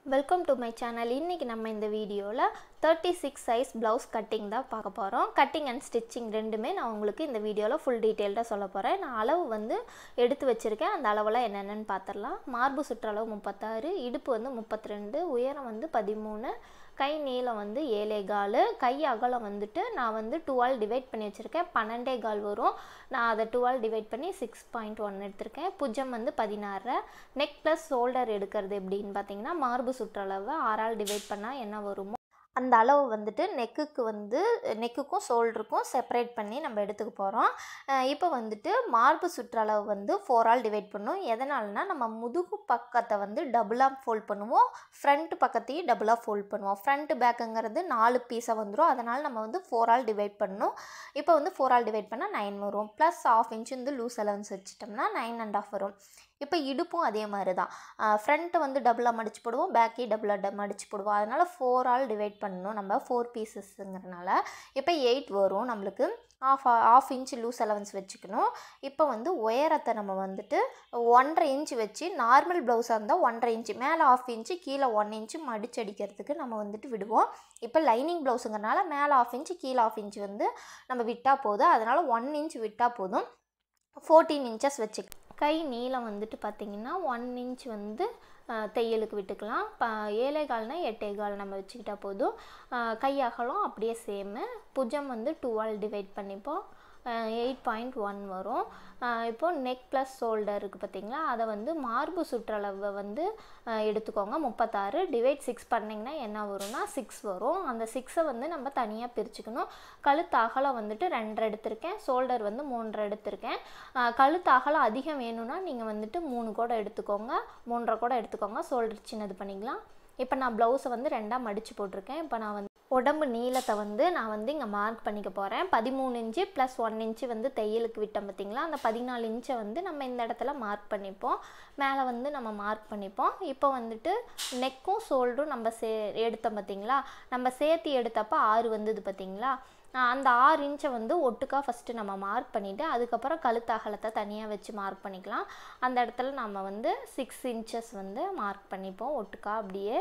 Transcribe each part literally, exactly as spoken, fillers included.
Welcome to my channel. இன்னைக்கு நம்ம இந்த வீடியோல thirty-six size blouse cutting தான் பார்க்க போறோம். Cutting and stitching ரெண்டுமே நான் உங்களுக்கு இந்த வீடியோல full detailடா சொல்ல போறேன். நான் அளவு வந்து எடுத்து வச்சிருக்கேன். அந்த அளவெல்லாம் என்னென்னன்னு பார்த்தறலாம். மார்பு சுற்றளவு முப்பத்தாறு, இடுப்பு வந்து முப்பத்திரண்டு, உயரம் வந்து பதிமூணு, கை நீளம் வந்து ஏழு கால், கை அகலம் வந்துட்டு நான் வந்து two ஆல் டிவைட் பண்ணி வச்சிருக்கேன். பன்னிரண்டு கால் வரும். நான் அதை two ஆல் டிவைட் பண்ணி six point one எடுத்துர்க்கேன். புஜம் வந்து பதினாறு. நெக் ப்ளஸ் ஷோல்டர் எடுக்கிறது எப்படின்னு பாத்தீங்கன்னா மார்பு சுற்றளவு ஆறு ஆல் டிவைட் பண்ணா என்ன வருமோ அந்த அளவு வந்துட்டு நெக்குக்கு வந்து நெக்குக்கும் ஷோல்டருக்கும் செப்பரேட் பண்ணி நம்ம எடுத்துக்க போகிறோம். இப்போ வந்துட்டு மார்பு சுற்றளவு வந்து ஃபோர் ஆல் டிவைட் பண்ணும். எதனாலனா நம்ம முதுகு பக்கத்தை வந்து டபுளாக ஃபோல்ட் பண்ணுவோம், ஃப்ரண்ட் பக்கத்தையும் டபுளாக ஃபோல்ட் பண்ணுவோம். ஃப்ரண்ட் பேக்குங்கிறது நாலு பீஸாக வந்துடும். அதனால் நம்ம வந்து ஃபோர் ஆல் டிவைட் பண்ணணும். இப்போ வந்து ஃபோர் ஆல் டிவைட் பண்ணால் நைன் வரும். ப்ளஸ் ஆஃப் இன்ச் வந்து லூஸ் அலவன்ஸ் வச்சிட்டோம்னா நைன் அண்ட் ஆஃப் வரும். இப்போ இடுப்பும் அதே மாதிரி தான். ஃப்ரண்ட்டை வந்து டபுளாக மடிச்சு போடுவோம், பேக்கே டபுளாக ட மடிச்சு போடுவோம். அதனால் ஃபோர் ஆல் டிவைட் பண்ணணும் நம்ம, ஃபோர் பீசஸ்ங்கிறனால. இப்போ எயிட் வரும் நம்மளுக்கு. Half half inch loose allowance வச்சுக்கணும். இப்போ வந்து உயரத்தை நம்ம வந்துட்டு ஒன்றரை இன்ச் வச்சு, நார்மல் ப்ளவுஸாக இருந்தால் ஒன்றரை இன்ச்சு, மேலே ஆஃப் இன்ச்சு கீழே ஒன் இன்ச்சு மடிச்சு அடிக்கிறதுக்கு நம்ம வந்துட்டு விடுவோம். இப்போ லைனிங் ப்ளவுஸுங்கிறனால மேலே ஆஃப் இன்ச்சு கீழே ஆஃப் இன்ச்சு வந்து நம்ம விட்டால் போதும். அதனால் ஒன் இன்ச் விட்டால் போதும். ஃபோர்டீன் இன்ச்சஸ் வச்சுக்க. கை நீளம் வந்துட்டு பார்த்திங்கன்னா ஒன் இன்ச் வந்து தையலுக்கு விட்டுக்கலாம். இப்போ ஏழே கால்னா எட்டே கால் நம்ம வச்சுக்கிட்டா போதும். கை அகலம் அப்படியே சேமு. புஜம் வந்து டூ ஆல் டிவைட் பண்ணிப்போம், எயிட் பாயிண்ட் ஒன் வரும். இப்போது நெக் ப்ளஸ் ஷோல்டர் இருக்குது பார்த்திங்களா, அதை வந்து மார்பு சுற்றளவை வந்து எடுத்துக்கோங்க. முப்பத்தாறு டிவைட் சிக்ஸ் பண்ணிங்கன்னா என்ன வரும்னா சிக்ஸ் வரும். அந்த சிக்ஸை வந்து நம்ம தனியாக பிரிச்சுக்கணும். கழுத்து அகலம் வந்துட்டு ரெண்டரை எடுத்திருக்கேன், ஷோல்டர் வந்து மூன்றரை எடுத்திருக்கேன். கழுத்து அகலம் அதிகம் வேணும்னா நீங்கள் வந்துட்டு மூணு கூட எடுத்துக்கோங்க, மூன்றரை கூட எடுத்துக்கோங்க. ஷோல்டர் சின்னது பண்ணிக்கலாம். இப்போ நான் ப்ளவுஸை வந்து ரெண்டாக மடித்து போட்டிருக்கேன். இப்போ நான் வந்து உடம்பு நீளத்தை வந்து நான் வந்து இங்கே மார்க் பண்ணிக்க போகிறேன். பதிமூணு இன்ச்சு ப்ளஸ் ஒன் இன்ச்சு வந்து தையலுக்கு விட்டோம் பார்த்திங்களா, அந்த பதினாலு இன்ச்சை வந்து நம்ம இந்த இடத்துல மார்க் பண்ணிப்போம். மேலே வந்து நம்ம மார்க் பண்ணிப்போம். இப்போ வந்துட்டு நெக்கும் ஷோல்டரும் நம்ம சே எடுத்தோம் பார்த்திங்களா, நம்ம சேர்த்து எடுத்தப்போ ஆறு வந்தது பார்த்திங்களா, அந்த ஆறு இன்ச்சை வந்து ஒட்டுக்கா ஃபஸ்ட்டு நம்ம மார்க் பண்ணிவிட்டு அதுக்கப்புறம் கழுத்து அகலத்தை தனியாக வச்சு மார்க் பண்ணிக்கலாம். அந்த இடத்துல நம்ம வந்து சிக்ஸ் இன்ச்சஸ் வந்து மார்க் பண்ணிப்போம் ஒட்டுக்கா. அப்படியே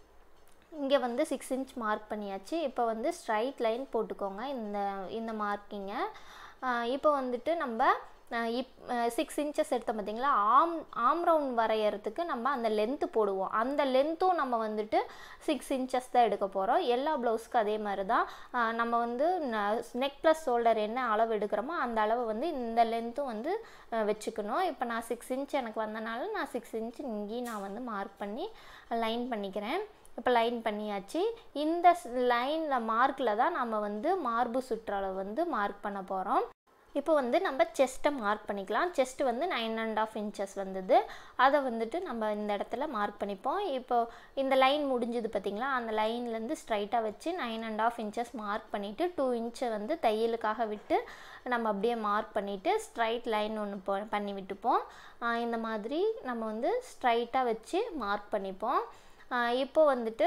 இங்கே வந்து சிக்ஸ் இன்ச் மார்க் பண்ணியாச்சு. இப்போ வந்து ஸ்ட்ரைட் லைன் போட்டுக்கோங்க இந்த இந்த மார்க்கிங்கை. இப்போ வந்துட்டு நம்ம இப் சிக்ஸ் இன்ச்சஸ் எடுத்தோம் பார்த்திங்களா, ஆம் ஆம் ரவுண்ட் வரைகிறதுக்கு நம்ம அந்த லென்த்து போடுவோம். அந்த லென்த்தும் நம்ம வந்துட்டு சிக்ஸ் இன்ச்சஸ் தான் எடுக்க போகிறோம். எல்லா ப்ளவுஸ்க்கு அதே மாதிரி தான். நம்ம வந்து நெக் ப்ளஸ் ஷோல்டர் என்ன அளவு எடுக்கிறோமோ அந்த அளவு வந்து இந்த லென்த்தும் வந்து வச்சுக்கணும். இப்போ நான் சிக்ஸ் இன்ச் எனக்கு வந்தனால நான் சிக்ஸ் இன்ச் இங்கேயும் நான் வந்து மார்க் பண்ணி லைன் பண்ணிக்கிறேன். இப்போ லைன் பண்ணியாச்சு. இந்த லைனில் மார்க்கில் தான் நம்ம வந்து மார்பு சுற்றளவு வந்து மார்க் பண்ண போகிறோம். இப்போ வந்து நம்ம செஸ்ட்டை மார்க் பண்ணிக்கலாம். செஸ்ட்டு வந்து நைன் அண்ட் ஆஃப் இன்ச்சஸ் வந்தது. அதை வந்துட்டு நம்ம இந்த இடத்துல மார்க் பண்ணிப்போம். இப்போ இந்த லைன் முடிஞ்சது பார்த்திங்களா, அந்த லைன்லேருந்து ஸ்ட்ரைட்டாக வச்சு nine and half inches mark பண்ணிவிட்டு டூ இன்ச்சை வந்து தையலுக்காக விட்டு நம்ம அப்படியே மார்க் பண்ணிவிட்டு ஸ்ட்ரைட் லைன் ஒன்று போ பண்ணி விட்டுப்போம். இந்த மாதிரி நம்ம வந்து ஸ்ட்ரைட்டாக வச்சு மார்க் பண்ணிப்போம். இப்போ வந்துட்டு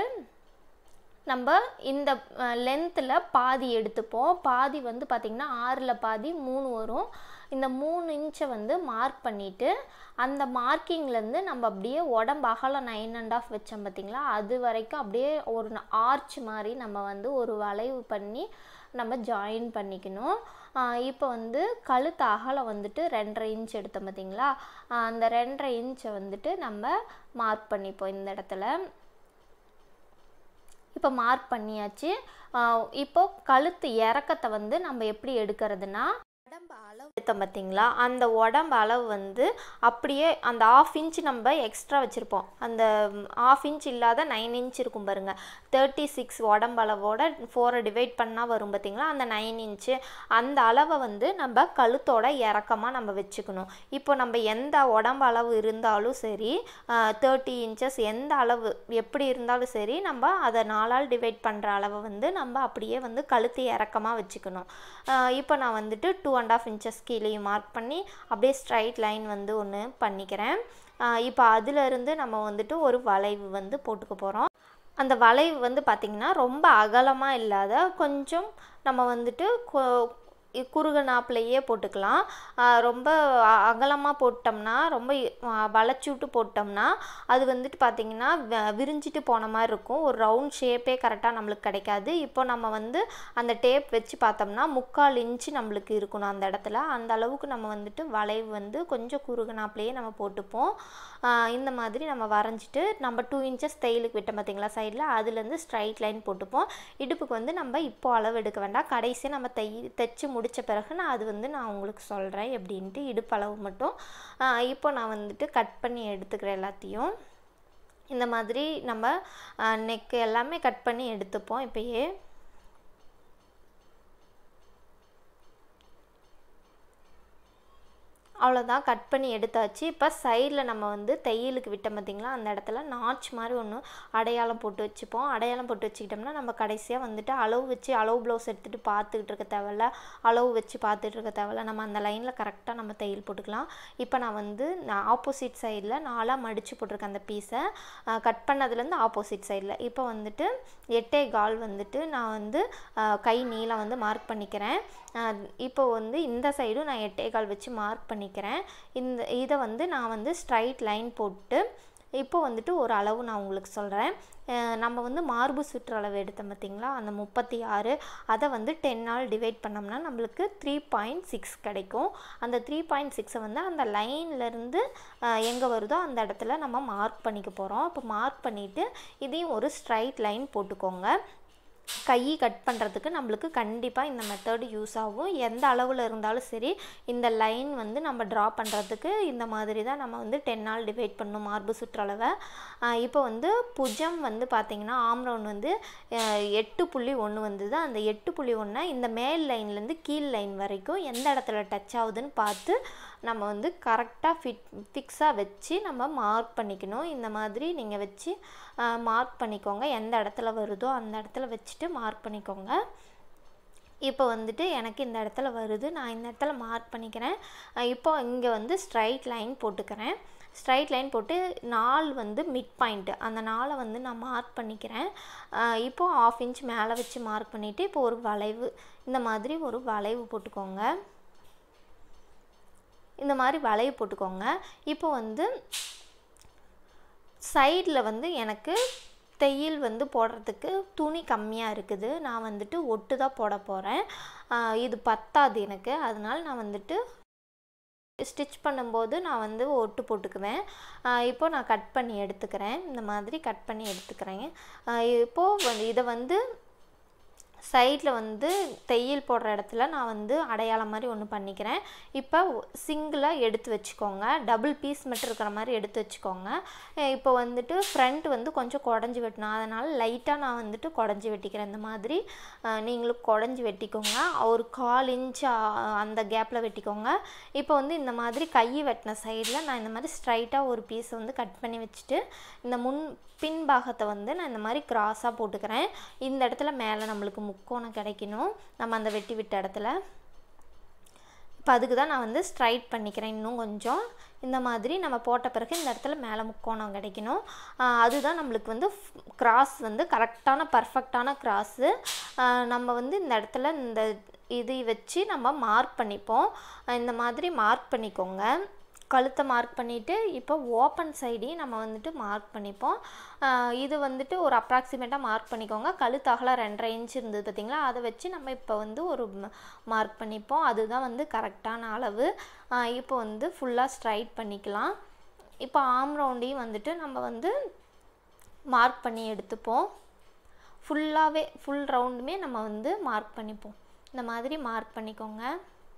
நம்ம இந்த லென்த்தில் பாதி எடுத்துப்போம். பாதி வந்து பார்த்திங்கன்னா ஆறில் பாதி மூணு வரும். இந்த மூணு இன்ச்சை வந்து மார்க் பண்ணிவிட்டு அந்த மார்க்கிங்லேருந்து நம்ம அப்படியே உடம்பு அகலம் நைன் அண்ட் ஆஃப் வச்சோம் பார்த்திங்களா, அது வரைக்கும் அப்படியே ஒரு ஆர்ச் மாதிரி நம்ம வந்து ஒரு வளைவு பண்ணி நம்ம ஜாயின் பண்ணிக்கணும். இப்போ வந்து கழுத்து அகலம் வந்துட்டு ரெண்டரை இன்ச் எடுத்தோம் பார்த்திங்களா, அந்த ரெண்டரை இன்ச்சை வந்துட்டு நம்ம மார்க் பண்ணிப்போம் இந்த இடத்துல. இப்போ மார்க் பண்ணியாச்சு. இப்போ கழுத்து இறக்கத்தை வந்து நம்ம எப்படி எடுக்கிறதுனா, உடம்பு அளவு எடுத்தோம் பார்த்திங்களா, அந்த உடம்பு அளவு வந்து அப்படியே அந்த ஆஃப் இன்ச் நம்ம எக்ஸ்ட்ரா வச்சுருப்போம். அந்த ஆஃப் இன்ச் இல்லாத நைன் இன்ச் இருக்கும் பாருங்கள், தேர்ட்டி சிக்ஸ் உடம்பு அளவோட ஃபோரை டிவைட் பண்ணால் வரும் பார்த்திங்களா, அந்த நைன் இன்ச்சு அந்த அளவை வந்து நம்ம கழுத்தோட இறக்கமாக நம்ம வச்சுக்கணும். இப்போ நம்ம எந்த உடம்பு அளவு இருந்தாலும் சரி, தேர்ட்டி இன்ச்சஸ் எந்த அளவு எப்படி இருந்தாலும் சரி, நம்ம அதை நாலால் டிவைட் பண்ணுற அளவை வந்து நம்ம அப்படியே வந்து கழுத்து இறக்கமாக வச்சுக்கணும். இப்போ நான் வந்துட்டு டூ அண்ட் ஆஃப் இன்ச்சஸ் கீழேயும் மார்க் பண்ணி அப்படியே ஸ்ட்ரைட் லைன் வந்து ஒன்று பண்ணிக்கிறேன். இப்போ அதிலிருந்து நம்ம வந்துட்டு ஒரு வளைவு வந்து போட்டுக்க போகிறோம். அந்த வளைவு வந்து பார்த்திங்கன்னா ரொம்ப அகலமாக இல்லாத கொஞ்சம் நம்ம வந்துட்டு குறுக நாப்பிலேயே போட்டுக்கலாம். ரொம்ப அகலமாக போட்டோம்னா ரொம்ப வளைச்சி விட்டு போட்டோம்னா அது வந்துட்டு பார்த்திங்கன்னா விரிஞ்சிட்டு போன மாதிரி இருக்கும். ஒரு ரவுண்ட் ஷேப்பே கரெக்டாக நம்மளுக்கு கிடைக்காது. இப்போ நம்ம வந்து அந்த டேப் வச்சு பார்த்தோம்னா முக்கால் இன்ச்சு நம்மளுக்கு இருக்கணும் அந்த இடத்துல. அந்த அளவுக்கு நம்ம வந்துட்டு வளைவு வந்து கொஞ்சம் குறுக நாப்பிலேயே நம்ம போட்டுப்போம். இந்த மாதிரி நம்ம வரைஞ்சிட்டு நம்ம டூ இன்ச்சஸ் தையலுக்கு விட்டோம் பார்த்திங்களா சைடில், அதுலேருந்து ஸ்ட்ரைட் லைன் போட்டுப்போம். இடுப்புக்கு வந்து நம்ம இப்போ அளவு எடுக்க வேண்டாம், கடைசியாக நம்ம தை தைச்சி முடித்த பிறகு நான் அது வந்து நான் உங்களுக்கு சொல்கிறேன் எப்படின்ட்டு. இடுப்பு அளவு மட்டும் இப்போ நான் வந்துட்டு கட் பண்ணி எடுத்துக்கிறேன் எல்லாத்தையும். இந்த மாதிரி நம்ம நெக்கு எல்லாமே கட் பண்ணி எடுத்துப்போம். இப்போயே அவ்வளோதான், கட் பண்ணி எடுத்தாச்சு. இப்போ சைடில் நம்ம வந்து தையலுக்கு விட்டோம் பார்த்திங்களா அந்த இடத்துல நாச் மாதிரி ஒன்று அடையாளம் போட்டு வச்சுப்போம். அடையாளம் போட்டு வச்சுக்கிட்டோம்னா நம்ம கடைசியாக வந்துட்டு அளவு வச்சு அளவு ப்ளவுஸ் எடுத்துகிட்டு பார்த்துக்கிட்டு இருக்க தேவையில்ல, அளவு வச்சு பார்த்துட்டு இருக்க தேவையில்ல, நம்ம அந்த லைனில் கரெக்டாக நம்ம தையல் போட்டுக்கலாம். இப்போ நான் வந்து ஆப்போசிட் சைடில் நாலாக மடித்து போட்டிருக்கேன் அந்த பீஸை, கட் பண்ணதுலேருந்து ஆப்போசிட் சைடில். இப்போ வந்துட்டு எட்டே கால் வந்துட்டு நான் வந்து கை நீளம் வந்து மார்க் பண்ணிக்கிறேன். இப்போ வந்து இந்த சைடும் நான் எட்டே கால் வச்சு மார்க் பண்ணிக்கிறேன். இந்த இதை வந்து நான் வந்து ஸ்ட்ரைட் லைன் போட்டு இப்போ வந்துட்டு ஒரு அளவு நான் உங்களுக்கு சொல்கிறேன். நம்ம வந்து மார்பு சுற்றளவு எடுத்தோம் பார்த்திங்களா அந்த முப்பத்தி ஆறு, அதை வந்து டென்னால் டிவைட் பண்ணோம்னா நம்மளுக்கு த்ரீ பாயிண்ட் சிக்ஸ் கிடைக்கும். அந்த த்ரீ பாயிண்ட் சிக்ஸை வந்து அந்த லைன்லேருந்து எங்கே வருதோ அந்த இடத்துல நம்ம மார்க் பண்ணிக்க போகிறோம். இப்போ மார்க் பண்ணிவிட்டு இதையும் ஒரு ஸ்ட்ரைட் லைன் போட்டுக்கோங்க. கை கட் பண்ணுறதுக்கு நம்மளுக்கு கண்டிப்பாக இந்த மெத்தடு யூஸ் ஆகும். எந்த அளவில் இருந்தாலும் சரி இந்த லைன் வந்து நம்ம ட்ரா பண்ணுறதுக்கு இந்த மாதிரி தான் நம்ம வந்து டென்னால் டிவைட் பண்ணணும் மார்பு சுற்றளவை. இப்போ வந்து புஜம் வந்து பார்த்திங்கன்னா ஆம்ரவுண்ட் வந்து எட்டு புள்ளி ஒன்று வந்தது. அந்த எட்டு புள்ளி ஒன்றை இந்த மேல் லைன்லேருந்து கீழ் லைன் வரைக்கும் எந்த இடத்துல டச் ஆகுதுன்னு பார்த்து நம்ம வந்து கரெக்டாக ஃபிட் ஃபிக்ஸாக வச்சு நம்ம மார்க் பண்ணிக்கணும். இந்த மாதிரி நீங்கள் வச்சு மார்க் பண்ணிக்கோங்க. எந்த இடத்துல வருதோ அந்த இடத்துல வச்சுட்டு மார்க் பண்ணிக்கோங்க. இப்போ வந்துட்டு எனக்கு இந்த இடத்துல வருது, நான் இந்த இடத்துல மார்க் பண்ணிக்கிறேன். இப்போ இங்கே வந்து ஸ்ட்ரைட் லைன் போட்டுக்கிறேன். ஸ்ட்ரைட் லைன் போட்டு நால் வந்து மிட் பாயிண்ட்டு அந்த நாளை வந்து நான் மார்க் பண்ணிக்கிறேன். இப்போது ஆஃப் இன்ச் மேலே வச்சு மார்க் பண்ணிவிட்டு இப்போ ஒரு வளைவு, இந்த மாதிரி ஒரு வளைவு போட்டுக்கோங்க. இந்த மாதிரி வளைவு போட்டுக்கோங்க. இப்போ வந்து சைடில் வந்து எனக்கு தையல் வந்து போடுறதுக்கு துணி கம்மியாக இருக்குது. நான் வந்துட்டு ஒட்டு தான் போட போகிறேன். இது பத்தாது எனக்கு, அதனால் நான் வந்துட்டு ஸ்டிச் பண்ணும்போது நான் வந்து ஒட்டு போட்டுக்குவேன். இப்போ நான் கட் பண்ணி எடுத்துக்கிறேன். இந்த மாதிரி கட் பண்ணி எடுத்துக்கிறேன். இப்போது வந்து இதை வந்து சைடில் வந்து தையல் போடுற இடத்துல நான் வந்து அடையாளம் மாதிரி ஒன்று பண்ணிக்கிறேன். இப்போ சிங்கிளாக எடுத்து வச்சுக்கோங்க, டபுள் பீஸ் மட்டும் இருக்கிற மாதிரி எடுத்து வச்சுக்கோங்க. இப்போ வந்துட்டு ஃப்ரண்ட் வந்து கொஞ்சம் குடஞ்சி வெட்டணும், அதனால் லைட்டாக நான் வந்துட்டு குடஞ்சி வெட்டிக்கிறேன். இந்த மாதிரி நீங்களும் குடஞ்சி வெட்டிக்கோங்க. ஒரு கால் இன்ச் அந்த கேப்பில் வெட்டிக்கோங்க. இப்போ வந்து இந்த மாதிரி கை வெட்டின சைடில் நான் இந்த மாதிரி ஸ்ட்ரைட்டாக ஒரு பீஸை வந்து கட் பண்ணி வச்சுட்டு இந்த முன் பின் பாகத்தை வந்து நான் இந்த மாதிரி கிராஸாக போட்டுக்கிறேன். இந்த இடத்துல மேலே நம்மளுக்கு முக்கோணம் கிடைக்கணும் நம்ம அந்த வெட்டி விட்ட இடத்துல. இப்போ அதுக்கு தான் நான் வந்து ஸ்ட்ரைட் பண்ணிக்கிறேன். இன்னும் கொஞ்சம் இந்த மாதிரி நம்ம போட்ட பிறகு இந்த இடத்துல மேலே முக்கோணம் கிடைக்கணும். அதுதான் நம்மளுக்கு வந்து கிராஸ் வந்து கரெக்டான பர்ஃபெக்டான கிராஸு. நம்ம வந்து இந்த இடத்துல இந்த இது வச்சு நம்ம மார்க் பண்ணிப்போம். இந்த மாதிரி மார்க் பண்ணிக்கோங்க. கழுத்தை மார்க் பண்ணிவிட்டு இப்போ ஓப்பன் சைடையும் நம்ம வந்துட்டு மார்க் பண்ணிப்போம். இது வந்துட்டு ஒரு அப்ராக்சிமேட்டாக மார்க் பண்ணிக்கோங்க. கழுத்து அகலம் ரெண்டரை இன்ச் இருந்தது பார்த்திங்களா, அதை வச்சு நம்ம இப்போ வந்து ஒரு மார்க் பண்ணிப்போம். அதுதான் வந்து கரெக்டான அளவு. இப்போ வந்து ஃபுல்லாக ஸ்ட்ரைட் பண்ணிக்கலாம். இப்போ ஆம் ரவுண்டையும் வந்துட்டு நம்ம வந்து மார்க் பண்ணி எடுத்துப்போம். ஃபுல்லாகவே ஃபுல் ரவுண்டுமே நம்ம வந்து மார்க் பண்ணிப்போம். இந்த மாதிரி மார்க் பண்ணிக்கோங்க.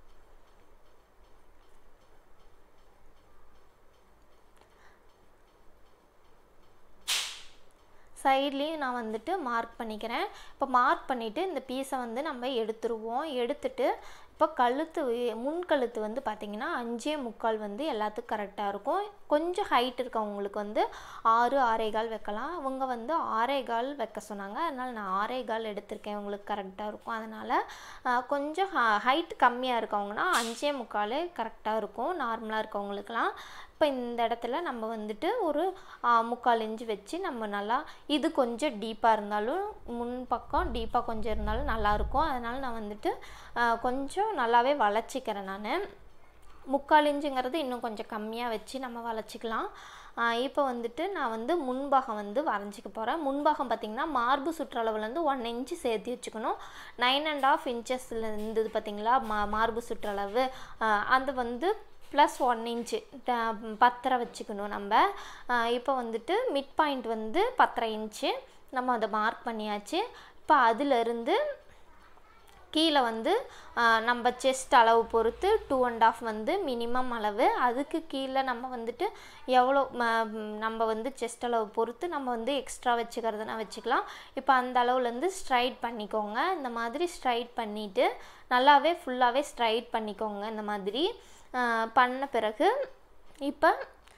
சைட்லேயும் நான் வந்துட்டு மார்க் பண்ணிக்கிறேன். இப்போ மார்க் பண்ணிவிட்டு இந்த பீஸை வந்து நம்ம எடுத்துருவோம். எடுத்துட்டு இப்போ கழுத்து முன் கழுத்து வந்து பார்த்திங்கன்னா அஞ்சே முக்கால் வந்து எல்லாத்துக்கும் கரெக்டாக இருக்கும். கொஞ்சம் ஹைட் இருக்கவங்களுக்கு வந்து ஆறு ஆறே கால் வைக்கலாம். அவங்க வந்து ஆறே கால் வைக்க சொன்னாங்க, அதனால் நான் ஆறே கால் எடுத்திருக்கேன். உங்களுக்கு கரெக்டாக இருக்கும். அதனால் கொஞ்சம் ஹைட் கம்மியாக இருக்கவங்கன்னா அஞ்சே முக்காலே கரெக்டாக இருக்கும் நார்மலாக இருக்கவங்களுக்கெல்லாம். இப்போ இந்த இடத்துல நம்ம வந்துட்டு ஒரு முக்கால் இன்ச்சு வச்சு நம்ம நல்லா, இது கொஞ்சம் டீப்பாக இருந்தாலும் முன் பக்கம் டீப்பாக கொஞ்சம் இருந்தாலும் நல்லாயிருக்கும். அதனால் நான் வந்துட்டு கொஞ்சம் நல்லாவே வளைச்சிக்கிறேன். நான் முக்கால் இன்ச்சுங்கிறது இன்னும் கொஞ்சம் கம்மியாக வச்சு நம்ம வளைச்சிக்கலாம். இப்போ வந்துட்டு நான் வந்து முன்பாகம் வந்து வரைஞ்சிக்க போகிறேன். முன்பாகம் பார்த்திங்கன்னா மார்பு சுற்றளவுலேருந்து ஒன் இன்ச்சு சேர்த்து வச்சுக்கணும். நைன் அண்ட் ஆஃப் இன்ச்சஸில் இருந்தது பார்த்திங்களா மா மார்பு சுற்றளவு, அது வந்து ப்ளஸ் ஒன் இன்ச்சு பத்தரை வச்சுக்கணும் நம்ம. இப்போ வந்துட்டு மிட் பாயிண்ட் வந்து பத்தரை இன்ச்சு நம்ம அதை மார்க் பண்ணியாச்சு. இப்போ அதிலிருந்து கீழே வந்து நம்ம செஸ்ட் அளவு பொறுத்து டூ அண்ட் ஆஃப் வந்து மினிமம் அளவு. அதுக்கு கீழே நம்ம வந்துட்டு எவ்வளோ நம்ம வந்து செஸ்ட் அளவு பொறுத்து நம்ம வந்து எக்ஸ்ட்ரா வச்சுக்கிறதுனா வச்சுக்கலாம். இப்போ அந்த அளவுலேருந்து ஸ்ட்ரைட் பண்ணிக்கோங்க. இந்த மாதிரி ஸ்ட்ரைட் பண்ணிவிட்டு நல்லாவே ஃபுல்லாகவே ஸ்ட்ரைட் பண்ணிக்கோங்க. இந்த மாதிரி பண்ண பிறகு இப்போ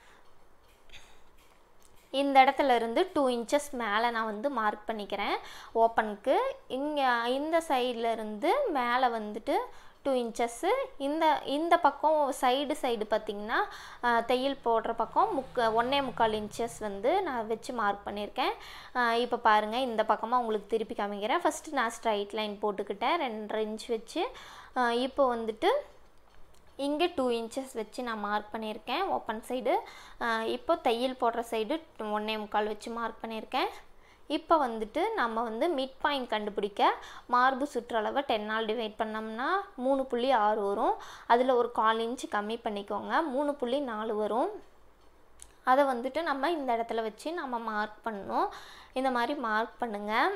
இந்த இடத்துல இருந்து டூ இன்ச்சஸ் மேலே நான் வந்து மார்க் பண்ணிக்கிறேன் ஓப்பனுக்கு. இங்கே இந்த சைடில் இருந்து மேலே வந்துட்டு டூ இன்ச்சஸ்ஸு, இந்த இந்த பக்கம் சைடு சைடு பார்த்திங்கன்னா தையல் போடுற பக்கம் முக்க ஒன்றே முக்கால் இன்ச்சஸ் வந்து நான் வச்சு மார்க் பண்ணியிருக்கேன். இப்போ பாருங்கள், இந்த பக்கமாக உங்களுக்கு திருப்பி காமிக்கிறேன். ஃபஸ்ட்டு நான் ஸ்ட்ரைட் லைன் போட்டுக்கிட்டேன் ரெண்டரை இன்ச் வச்சு. இப்போ வந்துட்டு இங்கே டூ இன்ச்சஸ் வச்சு நான் மார்க் பண்ணியிருக்கேன் ஓப்பன் சைடு. இப்போ தையல் போடுற சைடு ஒன்றே முக்கால் வச்சு மார்க் பண்ணியிருக்கேன். இப்போ வந்துட்டு நம்ம வந்து மிட் பாயிண்ட் கண்டுபிடிக்க மார்பு சுற்றளவை டென்னால் டிவைட் பண்ணோம்னா மூணு புள்ளி ஆறு வரும். அதில் ஒரு கால் இன்ச்சு கம்மி பண்ணிக்கோங்க, மூணு புள்ளி நாலு வரும். அதை வந்துட்டு நம்ம இந்த இடத்துல வச்சு நம்ம மார்க் பண்ணணும். இந்த மாதிரி மார்க் பண்ணுங்கள்.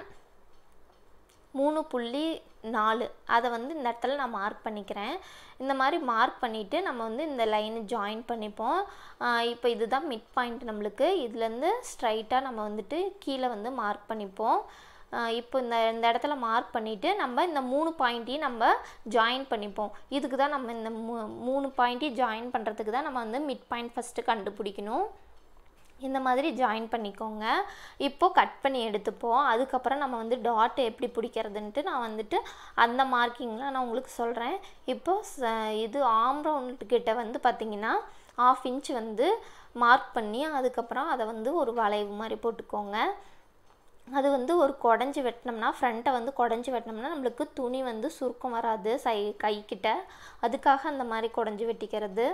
மூணு புள்ளி நாலு அதை வந்து இந்த இடத்துல நான் மார்க் பண்ணிக்கிறேன். இந்த மாதிரி மார்க் பண்ணிவிட்டு நம்ம வந்து இந்த லைனை ஜாயின் பண்ணிப்போம். இப்போ இதுதான் மிட் பாயிண்ட் நம்மளுக்கு. இதுலேருந்து ஸ்ட்ரைட்டாக நம்ம வந்துட்டு கீழே வந்து மார்க் பண்ணிப்போம். இப்போ இந்த இந்த இடத்துல மார்க் பண்ணிவிட்டு நம்ம இந்த மூணு பாயிண்ட்டையும் நம்ம ஜாயின் பண்ணிப்போம். இதுக்கு தான் நம்ம இந்த மூ மூணு பாயிண்ட்டையும் ஜாயின் பண்ணுறதுக்கு தான் நம்ம வந்து மிட் பாயிண்ட் ஃபஸ்ட்டு கண்டுபிடிக்கணும். இந்த மாதிரி ஜாயின் பண்ணிக்கோங்க. இப்போது கட் பண்ணி எடுத்துப்போம். அதுக்கப்புறம் நம்ம வந்து டாட் எப்படி பிடிக்கிறதுன்ட்டு நான் வந்துட்டு அந்த மார்க்கிங்லாம் நான் உங்களுக்கு சொல்கிறேன். இப்போது இது ஆம் ரவுண்ட்கிட்ட வந்து பார்த்திங்கன்னா ஆஃப் இன்ச் வந்து மார்க் பண்ணி அதுக்கப்புறம் அதை வந்து ஒரு வளைவு மாதிரி போட்டுக்கோங்க. அது வந்து ஒரு குடஞ்சி வெட்டினோம்னா, ஃப்ரண்ட்டை வந்து குடஞ்சி வெட்டினோம்னா நம்மளுக்கு துணி வந்து சுருக்கம் வராது சை கைக்கிட்ட. அதுக்காக அந்த மாதிரி குடஞ்சி வெட்டிக்கிறது.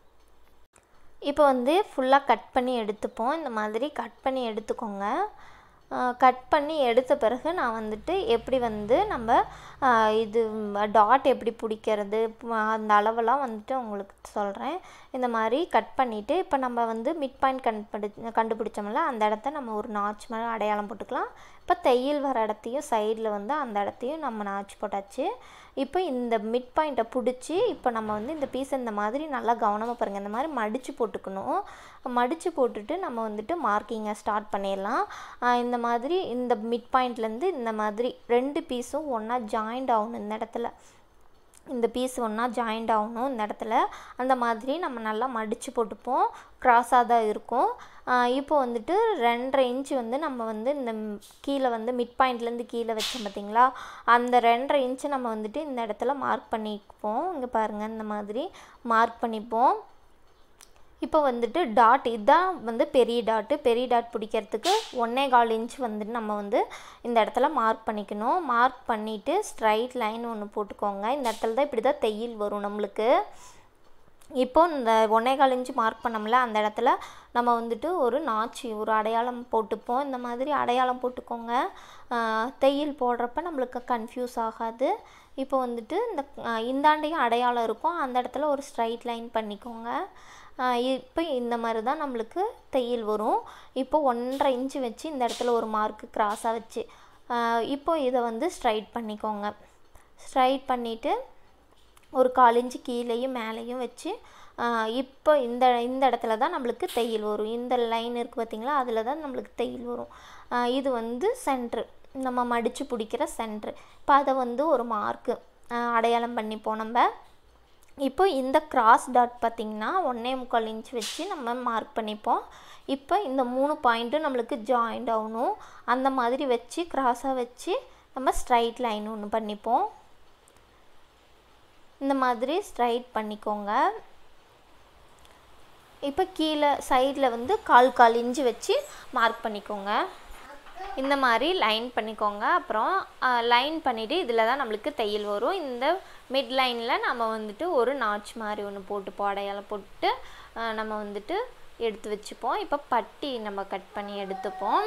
இப்போ வந்து ஃபுல்லாக கட் பண்ணி எடுத்துப்போம். இந்த மாதிரி கட் பண்ணி எடுத்துக்கோங்க. கட் பண்ணி எடுத்த பிறகு நான் வந்துட்டு எப்படி வந்து நம்ம இது டாட் எப்படி பிடிக்கிறது அந்த அளவெல்லாம் வந்துட்டு உங்களுக்கு சொல்கிறேன். இந்த மாதிரி கட் பண்ணிவிட்டு இப்போ நம்ம வந்து மிட் பாயிண்ட் கண்டுபிடி கண்டுபிடிச்சோம்ல அந்த இடத்த நம்ம ஒரு நாச் மேலே அடையாளம் போட்டுக்கலாம். இப்போ தையல் வர இடத்தையும் சைடில் வந்து அந்த இடத்தையும் நம்ம நாச் போட்டாச்சு. இப்போ இந்த மிட் பாயிண்ட்டை பிடிச்சி இப்போ நம்ம வந்து இந்த பீஸை இந்த மாதிரி நல்லா கவனமாக பாருங்கள், இந்த மாதிரி மடித்து போட்டுக்கணும். மடித்து போட்டுட்டு நம்ம வந்துட்டு மார்க்கிங்கை ஸ்டார்ட் பண்ணிடலாம். இந்த மாதிரி இந்த மிட் பாயிண்ட்லேருந்து இந்த மாதிரி ரெண்டு பீஸும் ஒன்றா ஜாயிண்ட் ஆகணும். இந்த இடத்துல இந்த பீஸ் ஒன்றா ஜாயிண்ட் ஆகணும். இந்த இடத்துல அந்த மாதிரி நம்ம நல்லா மடித்து போட்டுப்போம். க்ராஸாக தான் இருக்கும். இப்போ வந்துட்டு ரெண்டரை இன்ச்சு வந்து நம்ம வந்து இந்த கீழே வந்து மிட் பாயிண்ட்லேருந்து கீழே வச்சோம் பார்த்திங்களா, அந்த ரெண்டரை இன்ச்சு நம்ம வந்துட்டு இந்த இடத்துல மார்க் பண்ணிப்போம். இங்கே பாருங்கள், இந்த மாதிரி மார்க் பண்ணிப்போம். இப்போ வந்துட்டு டாட் இதுதான் வந்து பெரிய டாட்டு. பெரிய டாட் பிடிக்கிறதுக்கு ஒன்றே கால் இன்ச் வந்துட்டு நம்ம வந்து இந்த இடத்துல மார்க் பண்ணிக்கணும். மார்க் பண்ணிவிட்டு ஸ்ட்ரைட் லைன் ஒன்று போட்டுக்கோங்க. இந்த இடத்துல தான் இப்படி தான் தையல் வரும் நம்மளுக்கு. இப்போ இந்த ஒன்றே கால் இன்ச்சு மார்க் பண்ணோம்ல அந்த இடத்துல நம்ம வந்துட்டு ஒரு நாச்சி ஒரு அடையாளம் போட்டுப்போம். இந்த மாதிரி அடையாளம் போட்டுக்கோங்க. தையல் போடுறப்ப நம்மளுக்கு கன்ஃபியூஸ் ஆகாது. இப்போ வந்துட்டு இந்த இந்தாண்டையும் அடையாளம் இருக்கும், அந்த இடத்துல ஒரு ஸ்ட்ரைட் லைன் பண்ணிக்கோங்க. இப்போ இந்த மாதிரி தான் நம்மளுக்கு தையல் வரும். இப்போ ஒன்றரை இன்ச்சு வச்சு இந்த இடத்துல ஒரு மார்க்கு கிராஸாக வச்சு இப்போ இதை வந்து ஸ்ட்ரைட் பண்ணிக்கோங்க. ஸ்ட்ரைட் பண்ணிவிட்டு ஒரு கால் இன்ச்சு கீழேயும் மேலேயும் வச்சு இப்போ இந்த இந்த இடத்துல தான் நம்மளுக்கு தையல் வரும். இந்த லைன் இருக்குது பார்த்திங்களா, அதில் தான் நம்மளுக்கு தையல் வரும். இது வந்து சென்ட்ரு, நம்ம மடித்து பிடிக்கிற சென்ட்ரு. இப்போ அதை வந்து ஒரு மார்க்கு அடையாளம் பண்ணிப்போம் நம்ம. இப்போ இந்த கிராஸ் டாட் பார்த்திங்கன்னா ஒன்றே முக்கால் இன்ச் வச்சு நம்ம மார்க் பண்ணிப்போம். இப்போ இந்த மூணு பாயிண்ட்டும் நம்மளுக்கு ஜாயிண்ட் ஆகணும். அந்த மாதிரி வச்சு கிராஸாக வச்சு நம்ம ஸ்ட்ரைட் லைன் ஒன்று பண்ணிப்போம். இந்த மாதிரி ஸ்ட்ரைட் பண்ணிக்கோங்க. இப்போ கீழே சைடில் வந்து கால் கால் இன்ச்சு வச்சு மார்க் பண்ணிக்கோங்க. இந்த மாதிரி லைன் பண்ணிக்கோங்க. அப்புறம் லைன் பண்ணிவிட்டு இதில் தான் நம்மளுக்கு தையல் வரும். இந்த மிட் லைனில் நம்ம வந்துட்டு ஒரு நாச் மாதிரி ஒன்று போட்டு பாடையால் போட்டு நம்ம வந்துட்டு எடுத்து வச்சுப்போம். இப்போ பட்டி நம்ம கட் பண்ணி எடுத்துப்போம்.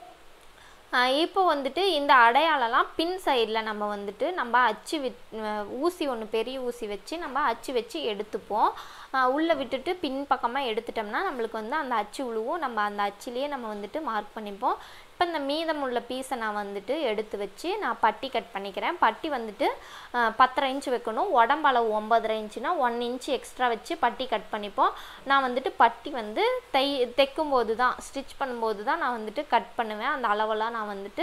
இப்போ வந்துட்டு இந்த அடையாளம்லாம் பின் சைடில் நம்ம வந்துட்டு நம்ம அச்சு விட் ஊசி ஒன்று பெரிய ஊசி வச்சு நம்ம அச்சு வச்சு எடுத்துப்போம். உள்ளே விட்டுட்டு பின் பக்கமாக எடுத்துட்டோம்னா நம்மளுக்கு வந்து அந்த அச்சு உழுவும். நம்ம அந்த அச்சிலேயே நம்ம வந்துட்டு மார்க் பண்ணிப்போம். இப்போ இந்த மீதம் உள்ள பீஸை நான் வந்துட்டு எடுத்து வச்சு நான் பட்டி கட் பண்ணிக்கிறேன். பட்டி வந்துட்டு பத்தரை இன்ச்சு வைக்கணும். உடம்பளவு ஒம்பதரை இன்ச்சுனா ஒன் இன்ச்சு எக்ஸ்ட்ரா வச்சு பட்டி கட் பண்ணிப்போம். நான் வந்துட்டு பட்டி வந்து தை தைக்கும் போது தான் ஸ்டிச் பண்ணும்போது தான் நான் வந்துட்டு கட் பண்ணுவேன். அந்த அளவெல்லாம் நான் வந்துட்டு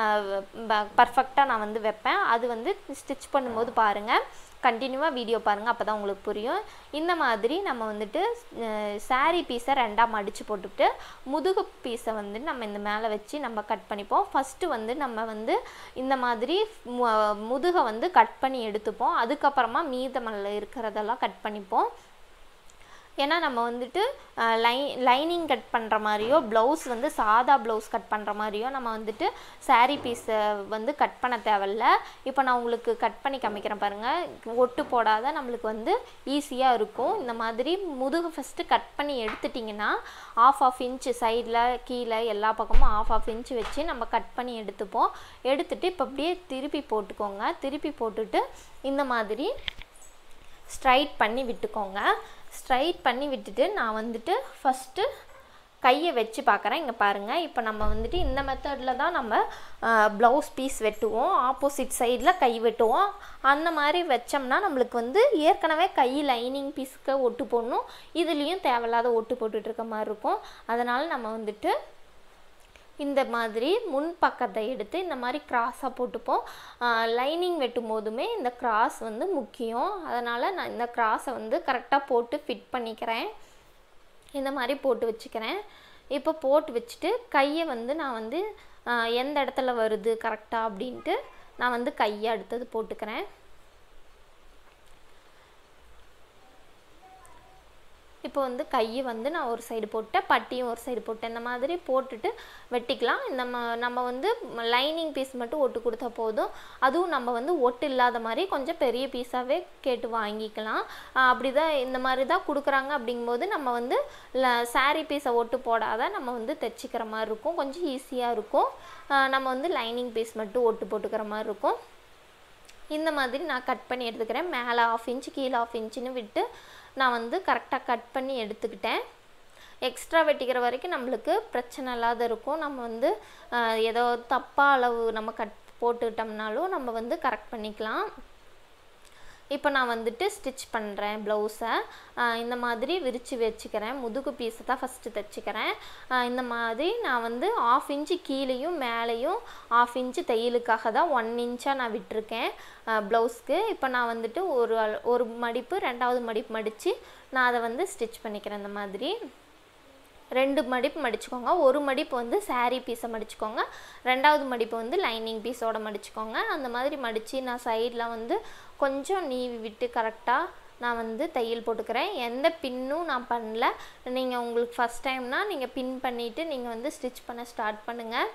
பர்ஃபெக்டாக நான் வந்து வைப்பேன். அது வந்து ஸ்டிச் பண்ணும்போது பாருங்கள், கண்டினியூவாக வீடியோ பாருங்கள், அப்போ தான் உங்களுக்கு புரியும். இந்த மாதிரி நம்ம வந்துட்டு சாரீ பீஸை ரெண்டாக மடித்து போட்டுவிட்டு முதுகு பீஸை வந்து நம்ம இந்த மேலே வச்சு நம்ம கட் பண்ணிப்போம். ஃபஸ்ட்டு வந்து நம்ம வந்து இந்த மாதிரி முதுகை வந்து கட் பண்ணி எடுத்துப்போம். அதுக்கப்புறமா மீதமல்ல இருக்கிறதெல்லாம் கட் பண்ணிப்போம். ஏன்னா நம்ம வந்துட்டு லை லைனிங் கட் பண்ணுற மாதிரியோ ப்ளவுஸ் வந்து சாதா ப்ளவுஸ் கட் பண்ணுற மாதிரியோ நம்ம வந்துட்டு சாரீ பீஸை வந்து கட் பண்ண தேவையில்ல. இப்போ நான் உங்களுக்கு கட் பண்ணி காமிக்கிறேன் பாருங்கள். ஒட்டு போடாத நம்மளுக்கு வந்து ஈஸியாக இருக்கும். இந்த மாதிரி முதுகு ஃபஸ்ட்டு கட் பண்ணி எடுத்துட்டிங்கன்னா ஆஃப் ஆஃப் இன்ச்சு சைடில் கீழே எல்லா பக்கமும் ஆஃப் ஆஃப் இன்ச்சு வச்சு நம்ம கட் பண்ணி எடுத்துப்போம். எடுத்துகிட்டு இப்போ அப்படியே திருப்பி போட்டுக்கோங்க. திருப்பி போட்டுட்டு இந்த மாதிரி ஸ்ட்ரைட் பண்ணி விட்டுக்கோங்க. ஸ்ட்ரைட் பண்ணி விட்டுட்டு நான் வந்துட்டு ஃபஸ்ட்டு கையை வச்சு பார்க்குறேன். இங்கே பாருங்கள், இப்போ நம்ம வந்துட்டு இந்த மெத்தடில் தான் நம்ம ப்ளவுஸ் பீஸ் வெட்டுவோம். ஆப்போசிட் சைடில் கை வெட்டுவோம். அந்த மாதிரி வச்சோம்னா நம்மளுக்கு வந்து ஏற்கனவே கை லைனிங் பீஸுக்கு ஒட்டு போடணும், இதுலேயும் தேவையில்லாத ஒட்டு போட்டுட்ருக்க மாதிரி இருக்கும். அதனால் நம்ம வந்துட்டு இந்த மாதிரி முன் பக்கத்தை எடுத்து இந்த மாதிரி கிராஸாக போட்டுப்போம். லைனிங் வெட்டும் போதுமே இந்த கிராஸ் வந்து முக்கியம். அதனால் நான் இந்த கிராஸை வந்து கரெக்டாக போட்டு ஃபிட் பண்ணிக்கிறேன். இந்த மாதிரி போட்டு வச்சுக்கிறேன். இப்போ போட்டு வச்சுட்டு கையை வந்து நான் வந்து எந்த இடத்துல வருது கரெக்டாக அப்படின்ட்டு நான் வந்து கையை அடுத்தது போட்டுக்கிறேன். இப்போ வந்து கையை வந்து நான் ஒரு சைடு போட்டேன், பட்டியும் ஒரு சைடு போட்டேன். இந்த மாதிரி போட்டுட்டு வெட்டிக்கலாம். நம்ம நம்ம வந்து லைனிங் பீஸ் மட்டும் ஒட்டு கொடுத்தா போதும். அதுவும் நம்ம வந்து ஒட்டு இல்லாத மாதிரி கொஞ்சம் பெரிய பீஸாகவே கேட்டு வாங்கிக்கலாம். அப்படி தான் இந்த மாதிரி தான் கொடுக்குறாங்க. அப்படிங்கும்போது நம்ம வந்து சாரீ பீஸை ஒட்டு போடாத நம்ம வந்து தைச்சிக்கிற மாதிரி இருக்கும். கொஞ்சம் ஈஸியாக இருக்கும். நம்ம வந்து லைனிங் பீஸ் மட்டும் ஒட்டு போட்டுக்கிற மாதிரி இருக்கும். இந்த மாதிரி நான் கட் பண்ணி எடுத்துக்கிறேன். மேலே ஆஃப் இன்ச்சு கீழே ஆஃப் இன்ச்சுன்னு விட்டு நான் வந்து கரெக்டாக கட் பண்ணி எடுத்துக்கிட்டேன். எக்ஸ்ட்ரா வெட்டிக்கிற வரைக்கும் நம்மளுக்கு பிரச்சனை இல்லாத இருக்கும். நம்ம வந்து ஏதோ தப்பாக அளவு நம்ம கட் போட்டுக்கிட்டோம்னாலும் நம்ம வந்து கரெக்ட் பண்ணிக்கலாம். இப்போ நான் வந்துட்டு ஸ்டிச் பண்ணுறேன் ப்ளவுஸை. இந்த மாதிரி விரித்து வச்சுக்கிறேன். முதுகு பீஸை தான் ஃபஸ்ட்டு தைச்சிக்கிறேன். இந்த மாதிரி நான் வந்து ஆஃப் இன்ச்சு கீழேயும் மேலேயும் ஆஃப் இன்ச்சு தையலுக்காக தான் ஒன் இன்ச்சாக நான் விட்டுருக்கேன் ப்ளவுஸ்க்கு. இப்போ நான் வந்துட்டு ஒரு ஒரு மடிப்பு ரெண்டாவது மடிப்பு மடித்து நான் அதை வந்து ஸ்டிச் பண்ணிக்கிறேன். இந்த மாதிரி ரெண்டு மடிப்பு மடிச்சுக்கோங்க. ஒரு மடிப்பு வந்து சாரீ பீஸை மடிச்சுக்கோங்க, ரெண்டாவது மடிப்பு வந்து லைனிங் பீஸோடு மடிச்சுக்கோங்க. அந்த மாதிரி மடித்து நான் சைடில் வந்து கொஞ்சம் நீவி விட்டு கரெக்டாக நான் வந்து தையல் போட்டுக்கிறேன். எந்த பின்னும் நான் பண்ணல. நீங்கள் உங்களுக்கு ஃபஸ்ட் டைம்னா நீங்கள் பின் பண்ணிவிட்டு நீங்கள் வந்து ஸ்டிச் பண்ண ஸ்டார்ட் பண்ணுங்கள்.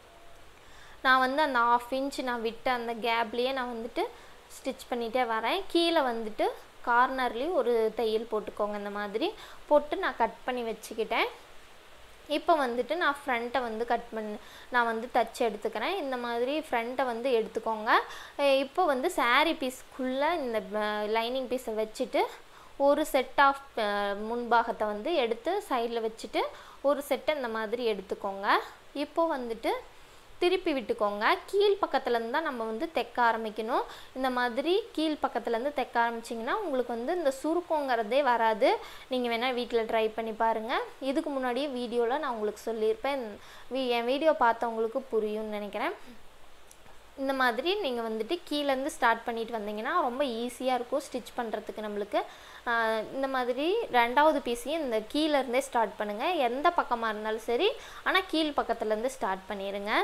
நான் வந்து அந்த ஆஃப் இன்ச் நான் விட்டு அந்த கேப்லேயே நான் வந்துட்டு ஸ்டிச் பண்ணிகிட்டே வரேன். கீழே வந்துட்டு கார்னர்லேயும் ஒரு தையல் போட்டுக்கோங்க. இந்த மாதிரி போட்டு நான் கட் பண்ணி வச்சுக்கிட்டேன். இப்போ வந்துட்டு நான் ஃப்ரண்ட்டை வந்து கட் பண்ணி நான் வந்து தச்சு எடுத்துக்கிறேன். இந்த மாதிரி ஃப்ரண்ட்டை வந்து எடுத்துக்கோங்க. இப்போ வந்து சாரீ பீஸ்க்குள்ளே இந்த லைனிங் பீஸை வச்சுட்டு ஒரு செட் ஆஃப் முன்பாகத்தை வந்து எடுத்து சைடில் வச்சுட்டு ஒரு செட்டை இந்த மாதிரி எடுத்துக்கோங்க. இப்போ வந்துட்டு திருப்பி விட்டுக்கோங்க. கீழ் பக்கத்துலேருந்து தான் நம்ம வந்து தைக்க ஆரம்பிக்கணும். இந்த மாதிரி கீழ் பக்கத்துலேருந்து தைக்க ஆரம்பிச்சிங்கன்னா உங்களுக்கு வந்து இந்த சுருக்கங்கிறதே வராது. நீங்கள் வேணால் வீட்டில் ட்ரை பண்ணி பாருங்கள். இதுக்கு முன்னாடியே வீடியோவில் நான் உங்களுக்கு சொல்லியிருப்பேன். என் வீடியோ பார்த்தவங்களுக்கு புரியும்னு நினைக்கிறேன். இந்த மாதிரி நீங்கள் வந்துட்டு கீழேருந்து ஸ்டார்ட் பண்ணிட்டு வந்தீங்கன்னா ரொம்ப ஈஸியாக இருக்கும் ஸ்டிச் பண்ணுறதுக்கு நம்மளுக்கு. இந்த மாதிரி ரெண்டாவது பீஸையும் இந்த கீழேருந்தே ஸ்டார்ட் பண்ணுங்கள். எந்த பக்கமாக இருந்தாலும் சரி, ஆனால் கீழ் பக்கத்துலேருந்து ஸ்டார்ட் பண்ணிடுங்க.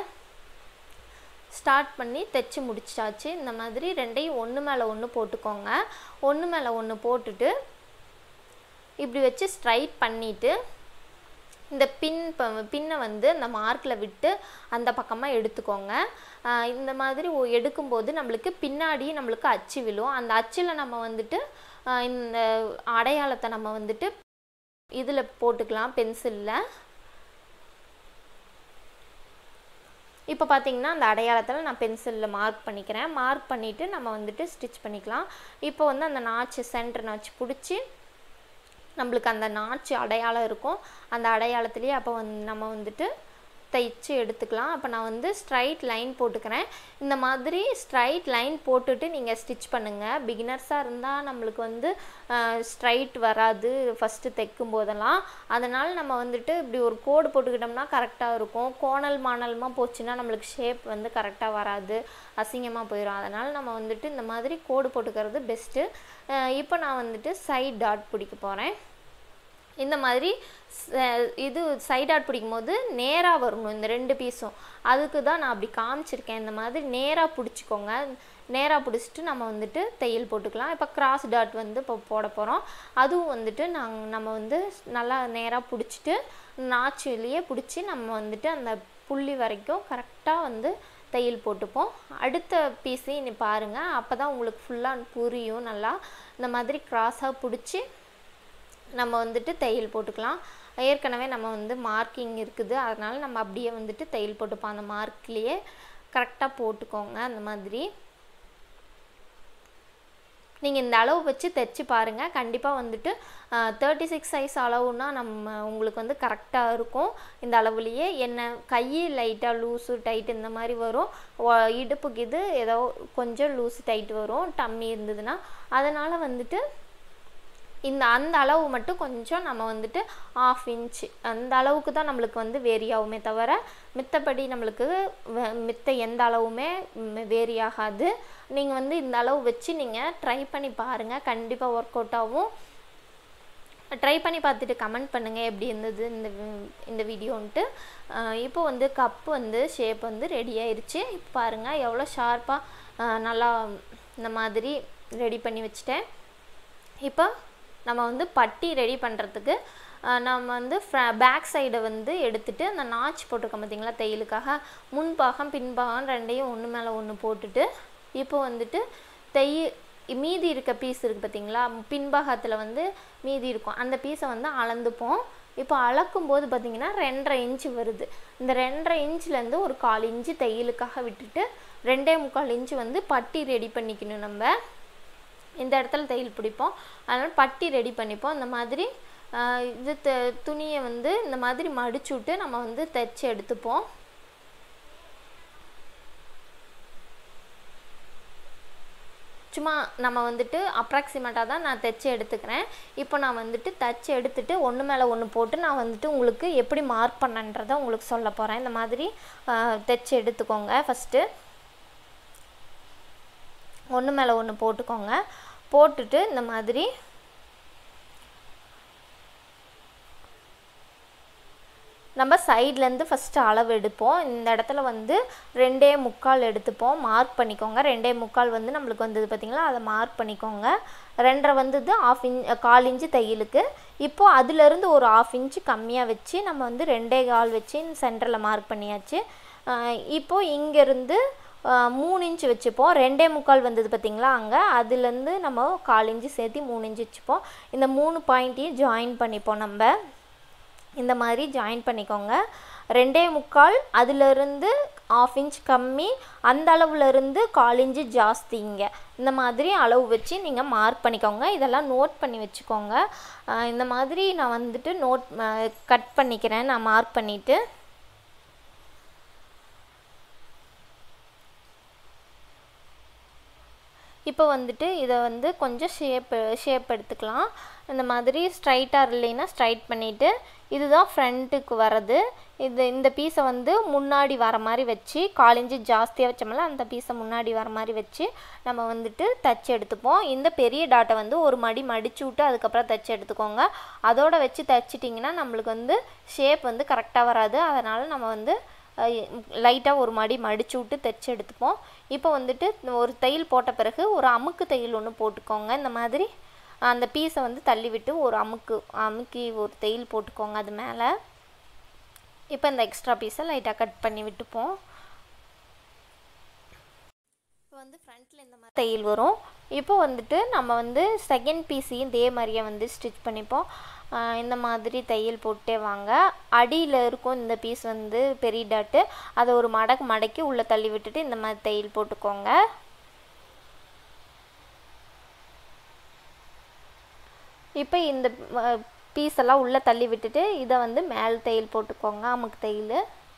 ஸ்டார்ட் பண்ணி தைச்சி முடிச்சாச்சு. இந்த மாதிரி ரெண்டையும் ஒன்று மேலே ஒன்று போட்டுக்கோங்க. ஒன்று மேலே ஒன்று போட்டுட்டு இப்படி வச்சு ஸ்ட்ரைட் பண்ணிவிட்டு இந்த பின் பின்னை வந்து அந்த மார்க்கில் விட்டு அந்த பக்கமாக எடுத்துக்கோங்க. இந்த மாதிரி எடுக்கும்போது நம்மளுக்கு பின்னாடி நம்மளுக்கு அச்சு விழும். அந்த அச்சில் நம்ம வந்துட்டு இந்த அடையாளத்தை நம்ம வந்துட்டு இதில் போட்டுக்கலாம் பென்சிலில். இப்போ பார்த்தீங்கன்னா அந்த அடையாளத்தில் நான் பென்சிலில் மார்க் பண்ணிக்கிறேன். மார்க் பண்ணிவிட்டு நம்ம வந்துட்டு ஸ்டிச் பண்ணிக்கலாம். இப்போ வந்து அந்த நாச்சு சென்டர் நாச்சு பிடிச்சி நம்மளுக்கு அந்த நாச்சு அடையாளம் இருக்கும். அந்த அடையாளத்துலேயே அப்போ வந்து நம்ம வந்துட்டு தைச்சு எடுத்துக்கலாம். அப்போ நான் வந்து ஸ்ட்ரைட் லைன் போட்டுக்கிறேன். இந்த மாதிரி ஸ்ட்ரைட் லைன் போட்டுட்டு நீங்கள் ஸ்டிச் பண்ணுங்கள். பிகினர்ஸாக இருந்தால் நம்மளுக்கு வந்து ஸ்ட்ரைட் வராது ஃபஸ்ட்டு தைக்கும் போதெல்லாம். அதனால் நம்ம வந்துட்டு இப்படி ஒரு கோடு போட்டுக்கிட்டோம்னா கரெக்டாக இருக்கும். கோணல் மாணலமாக போச்சுன்னா நம்மளுக்கு ஷேப் வந்து கரெக்டாக வராது, அசிங்கமாக போயிடும். அதனால் நம்ம வந்துட்டு இந்த மாதிரி கோடு போட்டுக்கிறது பெஸ்ட்டு. இப்போ நான் வந்துட்டு சைட் டாட் பிடிக்க போகிறேன். இந்த மாதிரி இது சைட் டாட் பிடிக்கும் போது நேராக வரணும் இந்த ரெண்டு பீஸும். அதுக்கு தான் நான் அப்படி காமிச்சிருக்கேன். இந்த மாதிரி நேராக பிடிச்சிக்கோங்க. நேராக பிடிச்சிட்டு நம்ம வந்துட்டு தையல் போட்டுக்கலாம். இப்போ கிராஸ் டாட் வந்து இப்போ போட போகிறோம். அதுவும் வந்துட்டு நாங்கள் நம்ம வந்து நல்லா நேராக பிடிச்சிட்டு நாச்சுலேயே பிடிச்சி நம்ம வந்துட்டு அந்த புள்ளி வரைக்கும் கரெக்டாக வந்து தையல் போட்டுப்போம். அடுத்த பீஸையும் நீ பாருங்கள், அப்போ தான் உங்களுக்கு ஃபுல்லாக புரியும். நல்லா இந்த மாதிரி கிராஸாக பிடிச்சி நம்ம வந்துட்டு தையல் போட்டுக்கலாம். ஏற்கனவே நம்ம வந்து மார்க்கிங் இருக்குது, அதனால் நம்ம அப்படியே வந்துட்டு தையல் போட்டுப்போம். அந்த மார்க்லேயே கரெக்டாக போட்டுக்கோங்க. அந்த மாதிரி நீங்கள் இந்த அளவு வச்சு தைச்சி பாருங்கள். கண்டிப்பாக வந்துட்டு தேர்ட்டி சிக்ஸ் சைஸ் அளவுனா நம்ம உங்களுக்கு வந்து கரெக்டாக இருக்கும். இந்த அளவுலேயே என்ன கை லைட்டாக லூஸு டைட் இந்த மாதிரி வரும். இடுப்புக்கு இது ஏதோ கொஞ்சம் லூஸு டைட் வரும் டம்மி இருந்ததுன்னா. அதனால் வந்துட்டு இந்த அந்த அளவு மட்டும் கொஞ்சம் நம்ம வந்துட்டு ஆஃப் இன்ச்சு அந்த அளவுக்கு தான் நம்மளுக்கு வந்து வேரி ஆகுமே தவிர மித்தபடி நம்மளுக்கு மித்த எந்த அளவுமே வேரி ஆகாது. நீங்கள் வந்து இந்த அளவு வச்சு நீங்கள் ட்ரை பண்ணி பாருங்கள். கண்டிப்பாக ஒர்க் அவுட் ஆகும். ட்ரை பண்ணி பார்த்துட்டு கமெண்ட் பண்ணுங்கள் எப்படி இருந்தது இந்த இந்த வீடியோன்ட்டு. இப்போ வந்து கப்பு வந்து ஷேப் வந்து ரெடி ஆயிடுச்சு. இப்போ பாருங்கள் எவ்வளோ ஷார்ப்பாக நல்லா இந்த மாதிரி ரெடி பண்ணி வச்சுட்டேன். இப்போ நம்ம வந்து பட்டி ரெடி பண்ணுறதுக்கு நம்ம வந்து பேக் சைடை வந்து எடுத்துகிட்டு அந்த நாச் போட்டிருக்கோம் பார்த்திங்களா தையலுக்காக, முன்பாகம் பின்பாகம் ரெண்டையும் ஒன்று மேலே ஒன்று போட்டுட்டு இப்போ வந்துட்டு தைய மீதி இருக்க பீஸ் இருக்குது பார்த்திங்களா, பின்பாகத்தில் வந்து மீதி இருக்கும் அந்த பீஸை வந்து அளந்துப்போம். இப்போ அளக்கும்போது பார்த்திங்கன்னா ரெண்டரை இன்ச்சு வருது. இந்த ரெண்டரை இன்ச்சிலேருந்து ஒரு கால் இன்ச்சு தையலுக்காக விட்டுட்டு ரெண்டே முக்கால் இன்ச்சு வந்து பட்டி ரெடி பண்ணிக்கணும். நம்ம இந்த இடத்துல தையல் பிடிப்போம், அதனால் பட்டி ரெடி பண்ணிப்போம். இந்த மாதிரி இது த துணியை வந்து இந்த மாதிரி மடிச்சு விட்டு நம்ம வந்து தைச்சி எடுத்துப்போம். சும்மா நம்ம வந்துட்டு அப்ராக்சிமேட்டாக தான் நான் தைச்சி எடுத்துக்கிறேன். இப்போ நான் வந்துட்டு தைச்சி எடுத்துகிட்டு ஒன்று மேலே ஒன்று போட்டு நான் வந்துட்டு உங்களுக்கு எப்படி மார்க் பண்ணன்றதை உங்களுக்கு சொல்ல போகிறேன். இந்த மாதிரி தைச்சி எடுத்துக்கோங்க. ஃபஸ்ட்டு ஒன்று மேலே ஒன்று போட்டுக்கோங்க. போட்டுட்டு இந்த மாதிரி நம்ம சைட்லேருந்து ஃபஸ்ட்டு அளவு எடுப்போம். இந்த இடத்துல வந்து ரெண்டே முக்கால் எடுத்துப்போம். மார்க் பண்ணிக்கோங்க. ரெண்டே முக்கால் வந்து நம்மளுக்கு வந்தது பார்த்திங்களா, அதை மார்க் பண்ணிக்கோங்க. ரெண்டரை வந்தது ஆஃப் இன்ச் கால் இன்ச்சு தையலுக்கு. இப்போது அதிலேருந்து ஒரு ஆஃப் இன்ச்சு கம்மியாக வச்சு நம்ம வந்து ரெண்டே கால் வச்சு சென்டரில் மார்க் பண்ணியாச்சு. இப்போது இங்கேருந்து மூணு இன்ச்சு வச்சுப்போம். ரெண்டே முக்கால் வந்தது பார்த்திங்களா அங்கே, அதுலேருந்து நம்ம கால் இன்ச்சு சேர்த்து மூணு இன்ச்சு வச்சுப்போம். இந்த மூணு பாயிண்ட்டையும் ஜாயின் பண்ணிப்போம். நம்ம இந்த மாதிரி ஜாயின் பண்ணிக்கோங்க. ரெண்டே முக்கால் அதிலிருந்து ஆஃப் இன்ச் கம்மி, அந்த அளவுலேருந்து கால் இன்ச்சு ஜாஸ்திங்க. இந்த மாதிரி அளவு வச்சு நீங்கள் மார்க் பண்ணிக்கோங்க. இதெல்லாம் நோட் பண்ணி வச்சுக்கோங்க. இந்த மாதிரி நான் வந்துட்டு நோட் கட் பண்ணிக்கிறேன். நான் மார்க் பண்ணிவிட்டு இப்போ வந்துட்டு இதை வந்து கொஞ்சம் ஷேப் ஷேப் எடுத்துக்கலாம். இந்த மாதிரி ஸ்ட்ரைட்டாக இல்லைன்னா ஸ்ட்ரைட் பண்ணிவிட்டு இதுதான் ஃப்ரண்ட்டுக்கு வர்றது. இது இந்த பீஸை வந்து முன்னாடி வர மாதிரி வச்சு கால் இன்ச்சு ஜாஸ்தியாக வச்சோம்ல அந்த பீஸை முன்னாடி வர மாதிரி வச்சு நம்ம வந்துட்டு தைச்சி எடுத்துப்போம். இந்த பெரிய டாட்டை வந்து ஒரு மடி மடிச்சு விட்டு அதுக்கப்புறம் தைச்சி எடுத்துக்கோங்க. அதோட வச்சு தைச்சிட்டிங்கன்னா நம்மளுக்கு வந்து ஷேப் வந்து கரெக்டாக வராது. அதனால் நம்ம வந்து லைட்டாக ஒரு மடி மடிச்சு விட்டு தைச்சி எடுத்துப்போம். இப்போ வந்துட்டு ஒரு தையல் போட்ட பிறகு ஒரு அமுக்கு தையல் ஒன்று போட்டுக்கோங்க. இந்த மாதிரி அந்த பீஸை வந்து தள்ளி விட்டு ஒரு அமுக்கு அமுக்கி ஒரு தையல் போட்டுக்கோங்க அது மேலே. இப்போ இந்த எக்ஸ்ட்ரா பீஸை லைட்டாக கட் பண்ணி விட்டுப்போம். இப்போ வந்து ஃப்ரண்ட்டில் இந்த மாதிரி தையல் வரும். இப்போ வந்துட்டு நம்ம வந்து செகண்ட் பீஸையும் இதே மாதிரியே வந்து ஸ்டிச் பண்ணிப்போம். இந்த மாதிரி தையல் போட்டே வாங்க. அடியில் இருக்கும் இந்த பீஸ் வந்து பெரிய டாட்டு, அதை ஒரு மடக்கு மடக்கி உள்ளே தள்ளி விட்டுட்டு இந்த மாதிரி தையல் போட்டுக்கோங்க. இப்போ இந்த பீஸ் எல்லாம் உள்ளே தள்ளி விட்டுட்டு இதை வந்து மேல் தையல் போட்டுக்கோங்க, அமுக்கு தையல்.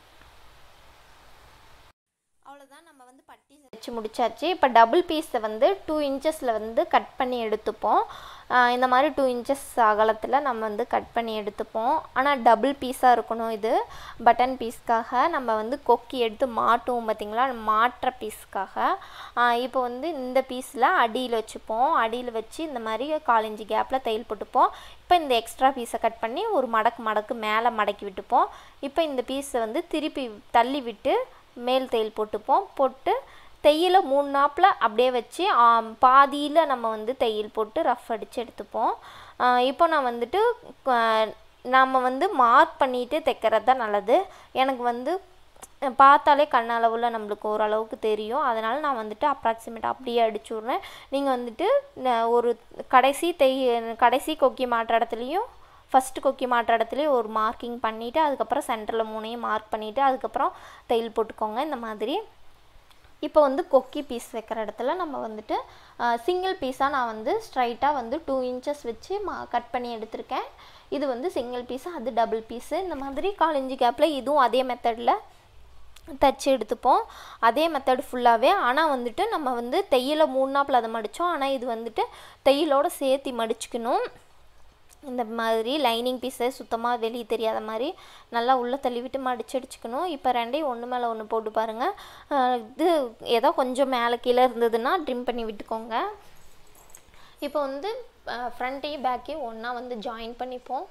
அவ்வளோதான், நம்ம வந்து பட்டி வச்சு முடிச்சாச்சு. இப்போ டபுள் பீஸை வந்து டூ இன்ச்சஸில் வந்து கட் பண்ணி எடுத்துப்போம். இந்த மாதிரி டூ இன்ச்சஸ் அகலத்தில் நம்ம வந்து கட் பண்ணி எடுத்துப்போம். ஆனால் டபுள் பீஸாக இருக்கணும். இது பட்டன் பீஸ்க்காக நம்ம வந்து கொக்கி எடுத்து மாட்டுவோம் பார்த்திங்களா, மாட்டுற பீஸ்க்காக. இப்போ வந்து இந்த பீஸில் அடியில் வச்சுப்போம். அடியில் வச்சு இந்த மாதிரி காலஞ்சி கேப்பில் தையல் போட்டுப்போம். இப்போ இந்த எக்ஸ்ட்ரா பீஸை கட் பண்ணி ஒரு மடக்கு மடக்கு மேலே மடக்கி விட்டுப்போம். இப்போ இந்த பீஸை வந்து திருப்பி தள்ளி விட்டு மேல் தையல் போட்டுப்போம். போட்டு தையலை மூணு நாப்பில் அப்படியே வச்சு பாதியில் நம்ம வந்து தையல் போட்டு ரஃப் அடித்து எடுத்துப்போம். இப்போ நான் வந்துட்டு நம்ம வந்து மார்க் பண்ணிவிட்டு தைக்கிறது தான் நல்லது. எனக்கு வந்து பார்த்தாலே கண்ணளவில் நம்மளுக்கு ஓரளவுக்கு தெரியும். அதனால் நான் வந்துட்டு அப்ராக்சிமேட்டாக அப்படியே அடிச்சு விட்றேன். நீங்கள் வந்துட்டு ஒரு கடைசி தைய கடைசி கொக்கி மாட்டுற இடத்துலையும் ஃபஸ்ட்டு கொக்கி மாட்டுற இடத்துலையும் ஒரு மார்க்கிங் பண்ணிவிட்டு அதுக்கப்புறம் சென்டரில் மூணையும் மார்க் பண்ணிவிட்டு அதுக்கப்புறம் தையல் போட்டுக்கோங்க இந்த மாதிரி. இப்போ வந்து கொக்கி பீஸ் வைக்கிற இடத்துல நம்ம வந்துட்டு சிங்கிள் பீஸாக நான் வந்து ஸ்ட்ரைட்டாக வந்து டூ இன்ச்சஸ் வச்சு மா கட் பண்ணி எடுத்திருக்கேன். இது வந்து சிங்கிள் பீஸு, அது டபுள் பீஸு. இந்த மாதிரி காலஞ்சி கேப்பில் இதுவும் அதே மெத்தடில் தைச்சி எடுத்துப்போம். அதே மெத்தட் ஃபுல்லாகவே. ஆனால் வந்துட்டு நம்ம வந்து தையலை மூணு நாப்பில் அதை மடித்தோம். ஆனால் இது வந்துட்டு தையலோடு சேர்த்து மடிச்சுக்கணும். இந்த மாதிரி லைனிங் பீஸை சுத்தமாக வெளியே தெரியாத மாதிரி நல்லா உள்ளே தள்ளி விட்டு மடிச்சு அடிச்சுக்கணும். இப்போ ரெண்டையும் ஒன்று மேலே ஒன்று போட்டு பாருங்கள். இது ஏதோ கொஞ்சம் மேலே கீழே இருந்ததுன்னா ட்ரிம் பண்ணி விட்டுக்கோங்க. இப்போ வந்து ஃப்ரண்ட்டையும் பேக்கையும் ஒன்றா வந்து ஜாயின் பண்ணிப்போம்.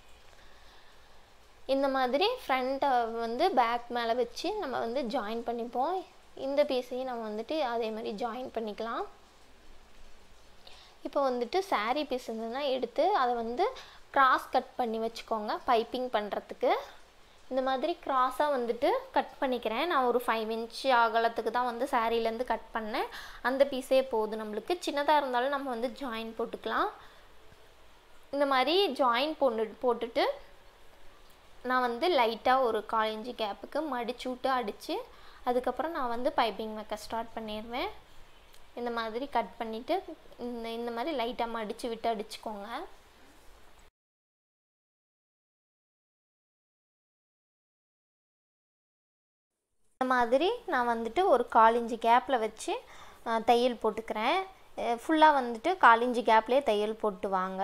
இந்த மாதிரி ஃப்ரண்ட்டை வந்து பேக் மேலே வச்சு நம்ம வந்து ஜாயின் பண்ணிப்போம். இந்த பீஸையும் நம்ம வந்துட்டு அதே மாதிரி ஜாயின் பண்ணிக்கலாம். இப்போ வந்துட்டு சாரீ பீஸ் இருந்ததுன்னா எடுத்து அதை வந்து கிராஸ் கட் பண்ணி வச்சுக்கோங்க பைப்பிங் பண்ணுறதுக்கு. இந்த மாதிரி கிராஸாக வந்துட்டு கட் பண்ணிக்கிறேன். நான் ஒரு ஃபைவ் இன்ச் அகலத்துக்கு தான் வந்து சாரீலேருந்து கட் பண்ணேன். அந்த பீஸே போதும் நம்மளுக்கு. சின்னதாக இருந்தாலும் நம்ம வந்து ஜாயின் போட்டுக்கலாம். இந்த மாதிரி ஜாயின் போட்டு போட்டுட்டு நான் வந்து லைட்டாக ஒரு கால் இன்ச்சு கேப்புக்கு மடிச்சு விட்டு அடித்து அதுக்கப்புறம் நான் வந்து பைப்பிங் வைக்க ஸ்டார்ட் பண்ணிடுவேன். இந்த மாதிரி கட் பண்ணிவிட்டு இந்த இந்த மாதிரி லைட்டாக மடித்து விட்டு அடிச்சுக்கோங்க. இந்த மாதிரி நான் வந்துட்டு ஒரு கால் இன்ச்சு கேப்பில் வச்சு தையல் போட்டுக்கிறேன். ஃபுல்லாக வந்துட்டு கால் இன்ச்சு கேப்லேயே தையல் போட்டு வாங்க.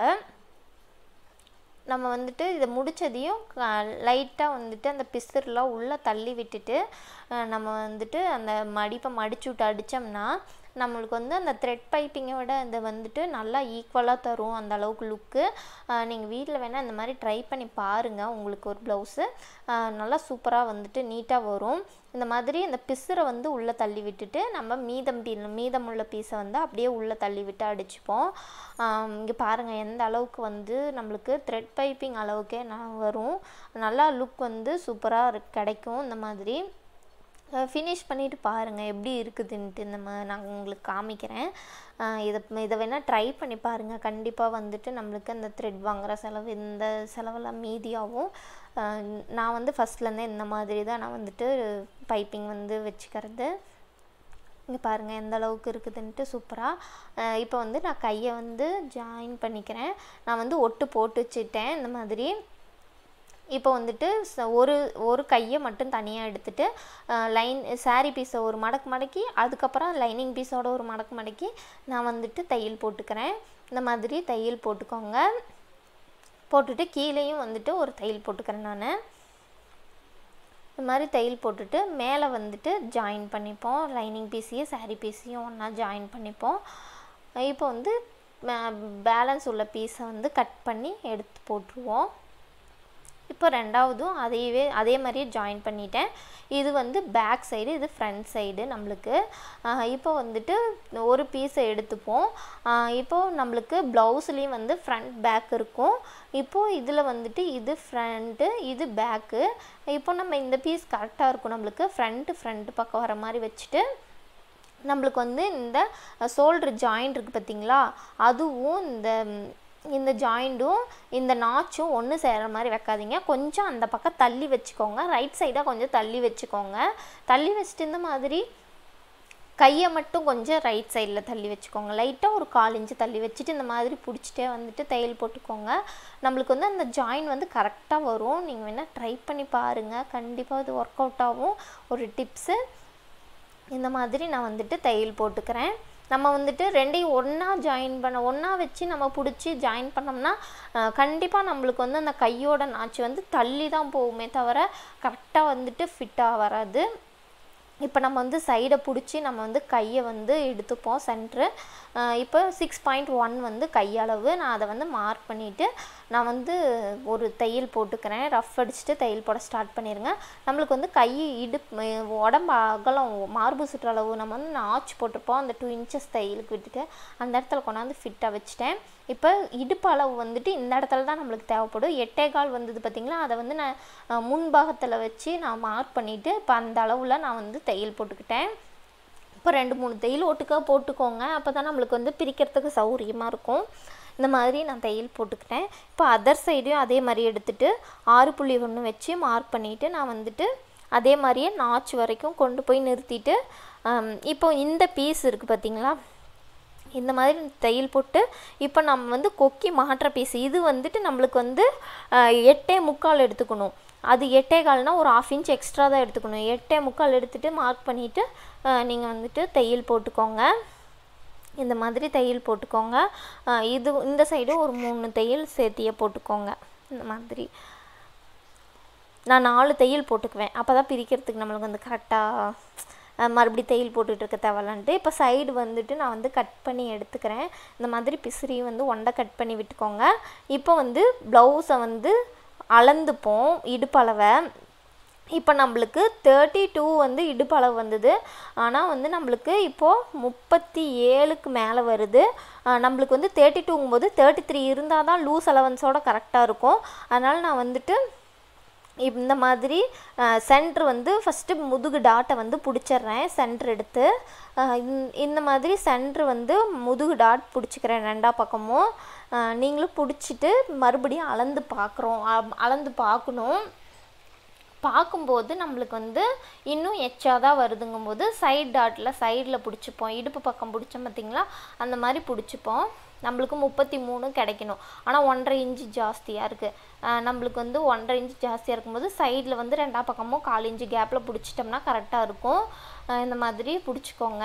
நம்ம வந்துட்டு இதை முடித்ததையும் லைட்டாக வந்துட்டு அந்த பிசுறுலாம் உள்ளே தள்ளி விட்டுட்டு நம்ம வந்துட்டு அந்த மடிப்பை மடிச்சு விட்டு அடித்தோம்னா நம்மளுக்கு வந்து அந்த த்ரெட் பைப்பிங்கோட இதை வந்துட்டு நல்லா ஈக்குவலாக தரும். அந்த அளவுக்கு லுக்கு. நீங்கள் வீட்டில் வேணால் இந்த மாதிரி ட்ரை பண்ணி பாருங்கள். உங்களுக்கு ஒரு ப்ளவுஸு நல்லா சூப்பராக வந்துட்டு நீட்டாக வரும். இந்த மாதிரி இந்த பிசுரை வந்து உள்ளே தள்ளி விட்டுட்டு நம்ம மீதம் பீ மீதமுள்ள பீஸை வந்து அப்படியே உள்ளே தள்ளி விட்டு அடிச்சுப்போம். இங்கே பாருங்கள் எந்த அளவுக்கு வந்து நம்மளுக்கு த்ரெட் பைப்பிங் அளவுக்கே நான் வரும். நல்லா லுக் வந்து சூப்பராக கிடைக்கும். இந்த மாதிரி ஃபினிஷ் பண்ணிவிட்டு பாருங்கள் எப்படி இருக்குதுன்ட்டு. இந்த மா நான் உங்களுக்கு காமிக்கிறேன். இதை இதை வேணால் ட்ரை பண்ணி பாருங்கள். கண்டிப்பாக வந்துட்டு நம்மளுக்கு அந்த த்ரெட் வாங்குகிற செலவு இந்த செலவெல்லாம் மீதியாகும். நான் வந்து ஃபஸ்ட்லேருந்தே இந்த மாதிரி தான் நான் வந்துட்டு பைப்பிங் வந்து வச்சுக்கிறது. இங்கே பாருங்கள் எந்த அளவுக்கு இருக்குதுன்ட்டு சூப்பராக. இப்போ வந்து நான் கையை வந்து ஜாயின் பண்ணிக்கிறேன். நான் வந்து ஒட்டு போட்டு வச்சுட்டேன் இந்த மாதிரி. இப்போ வந்துட்டு ஒரு ஒரு கையை மட்டும் தனியாக எடுத்துகிட்டு லைன் சாரீ பீஸை ஒரு மடக்கு மடக்கி அதுக்கப்புறம் லைனிங் பீஸோட ஒரு மடக்கு மடக்கி நான் வந்துட்டு தையல் போட்டுக்கிறேன். இந்த மாதிரி தையல் போட்டுக்கோங்க. போட்டுட்டு கீழேயும் வந்துட்டு ஒரு தையல் போட்டுக்கிறேன். நான் இந்த மாதிரி தையல் போட்டுட்டு மேலே வந்துட்டு ஜாயின் பண்ணிப்போம். லைனிங் பீஸையும் சாரீ பீஸையும் ஒன்றா ஜாயின் பண்ணிப்போம். இப்போ வந்து பேலன்ஸ் உள்ள பீஸை வந்து கட் பண்ணி எடுத்து போட்டுருவோம். இப்போ ரெண்டாவதும் அதையவே அதே மாதிரியே ஜாயின் பண்ணிட்டேன். இது வந்து பேக் சைடு, இது ஃப்ரண்ட் சைடு நம்மளுக்கு. இப்போ வந்துட்டு ஒரு பீஸை எடுத்துப்போம். இப்போது நம்மளுக்கு ப்ளவுஸ்லேயும் வந்து ஃப்ரண்ட் பேக் இருக்கும். இப்போது இதில் வந்துட்டு இது ஃப்ரண்ட்டு, இது பேக்கு. இப்போ நம்ம இந்த பீஸ் கரெக்டாக இருக்கும் நம்மளுக்கு. ஃப்ரண்ட்டு ஃப்ரண்ட்டு பக்கம் வர மாதிரி வச்சுட்டு நம்மளுக்கு வந்து இந்த ஷோல்டர் ஜாயிண்ட் இருக்குது பார்த்திங்களா, அதுவும் இந்த இந்த ஜாயிண்ட்டும் இந்த நாச்சும் ஒன்று சேர்கிற மாதிரி வைக்காதீங்க. கொஞ்சம் அந்த பக்கம் தள்ளி வச்சுக்கோங்க. ரைட் சைடாக கொஞ்சம் தள்ளி வச்சுக்கோங்க. தள்ளி வச்சுட்டு இந்த மாதிரி கையை மட்டும் கொஞ்சம் ரைட் சைடில் தள்ளி வச்சுக்கோங்க. லைட்டாக ஒரு கால் இன்ச்சு தள்ளி வச்சுட்டு இந்த மாதிரி பிடிச்சிட்டே வந்துட்டு தையல் போட்டுக்கோங்க. நம்மளுக்கு வந்து அந்த ஜாயின் வந்து கரெக்டாக வரும். நீங்கள் வேணால் ட்ரை பண்ணி பாருங்கள், கண்டிப்பாக இது ஒர்க் அவுட் ஆகும். ஒரு டிப்ஸு, இந்த மாதிரி நான் வந்துட்டு தையல் போட்டுக்கிறேன். நம்ம வந்துட்டு ரெண்டையும் ஒன்றா ஜாயின் பண்ண ஒன்றா வச்சு நம்ம பிடிச்சி ஜாயின் பண்ணோம்னா கண்டிப்பாக நம்மளுக்கு வந்து அந்த கையோட நாச்சு வந்து தள்ளி தான் போகுமே தவிர கரெக்டாக வந்துட்டு ஃபிட்டாக வராது. இப்போ நம்ம வந்து சைடை பிடிச்சி நம்ம வந்து கையை வந்து எடுத்துப்போம் சென்ட்ரு. இப்போ சிக்ஸ் பாயிண்ட் ஒன் வந்து கையளவு நான் அதை வந்து மார்க் பண்ணிவிட்டு நான் வந்து ஒரு தையல் போட்டுக்கிறேன். ரஃப் அடிச்சுட்டு தையல் போட ஸ்டார்ட் பண்ணிடுங்க. நம்மளுக்கு வந்து கை இடுப்பு உடம்பு அகலம் மார்பு சுற்றளவு நம்ம வந்து நாச்சு போட்டிருப்போம். அந்த டூ இன்ச்சஸ் தையலுக்கு விட்டுட்டு அந்த இடத்துல கொண்டாந்து ஃபிட்டாக வச்சுட்டேன். இப்போ இடுப்பு அளவு வந்துட்டு இந்த இடத்துல தான் நம்மளுக்கு தேவைப்படும். எட்டே கால் வந்தது பார்த்திங்களா, அதை வந்து நான் முன்பாகத்தில் வச்சு நான் மார்க் பண்ணிவிட்டு இப்போ அந்த அளவில் நான் வந்து தையல் போட்டுக்கிட்டேன். இப்போ ரெண்டு மூணு தையல் ஒட்டுக்கா போட்டுக்கோங்க, அப்போ தான் நம்மளுக்கு வந்து பிரிக்கிறதுக்கு சௌகரியமாக இருக்கும். இந்த மாதிரி நான் தையல் போட்டுக்கிட்டேன். இப்போ அதர் சைடையும் அதே மாதிரி எடுத்துகிட்டு ஆறு புள்ளி ஒன்று வச்சு மார்க் பண்ணிவிட்டு நான் வந்துட்டு அதே மாதிரியே நாச்சு வரைக்கும் கொண்டு போய் நிறுத்திட்டு இப்போ இந்த பீஸ் இருக்குது பார்த்திங்களா, இந்த மாதிரி தையல் போட்டு இப்போ நம்ம வந்து கொக்கி மாட்டுற பீஸ் இது வந்துட்டு நம்மளுக்கு வந்து எட்டே முக்கால் எடுத்துக்கணும். அது எட்டே கால்னால் ஒரு ஆஃப் இன்ச் எக்ஸ்ட்ரா தான் எடுத்துக்கணும். எட்டே முக்கால் எடுத்துகிட்டு மார்க் பண்ணிவிட்டு நீங்கள் வந்துட்டு தையல் போட்டுக்கோங்க. இந்த மாதிரி தையல் போட்டுக்கோங்க. இது இந்த சைடு ஒரு மூணு தையல் சேர்த்தியே போட்டுக்கோங்க. இந்த மாதிரி நான் நாலு தையல் போட்டுக்குவேன், அப்போ தான் பிரிக்கிறதுக்கு நம்மளுக்கு வந்து கரெக்டாக மறுபடி தையல் போட்டுட்டு இருக்க தேவையில்லைன்ட்டு. இப்போ சைடு வந்துட்டு நான் வந்து கட் பண்ணி எடுத்துக்கிறேன். இந்த மாதிரி பிசிறியும் வந்து ஒண்டை கட் பண்ணி விட்டுக்கோங்க. இப்போ வந்து ப்ளவுஸை வந்து அளந்துப்போம் இடுப்பளவை. இப்போ நம்மளுக்கு தேர்ட்டி டூ வந்து இடுப்பளவு வந்தது, ஆனால் வந்து நம்மளுக்கு இப்போது முப்பத்தி ஏழுக்கு மேலே வருது. நம்மளுக்கு வந்து தேர்ட்டி டூங்கும்போது தேர்ட்டி த்ரீ இருந்தால் தான் லூஸ் அலவன்ஸோடு கரெக்டாக இருக்கும். அதனால் நான் வந்துட்டு இந்த மாதிரி சென்ட்ரு வந்து ஃபஸ்ட்டு முதுகு டாட்டை வந்து பிடிச்சிட்றேன். சென்ட்ரு எடுத்து இந்த மாதிரி சென்ட்ரு வந்து முதுகு டாட் பிடிச்சிக்கிறேன் ரெண்டா பக்கமும். நீங்களும் பிடிச்சிட்டு மறுபடியும் அளந்து பார்க்குறோம் அளந்து பார்க்கணும். பார்க்கும்போது நம்மளுக்கு வந்து இன்னும் எச்சா தான் வருதுங்கும்போது சைட் டாட்டில் சைடில் பிடிச்சிப்போம். இடுப்பு பக்கம் பிடிச்சோம் பார்த்திங்களா, அந்த மாதிரி பிடிச்சிப்போம். நம்மளுக்கு முப்பத்தி மூணு கிடைக்கணும், ஆனால் ஒன்றரை இன்ச்சு ஜாஸ்தியாக இருக்குது. நம்மளுக்கு வந்து ஒன்றரை இன்ச்சு ஜாஸ்தியாக இருக்கும்போது சைடில் வந்து ரெண்டா பக்கமும் கால் இன்ச்சு கேப்பில் பிடிச்சிட்டோம்னா கரெக்டாக இருக்கும். இந்த மாதிரி பிடிச்சிக்கோங்க.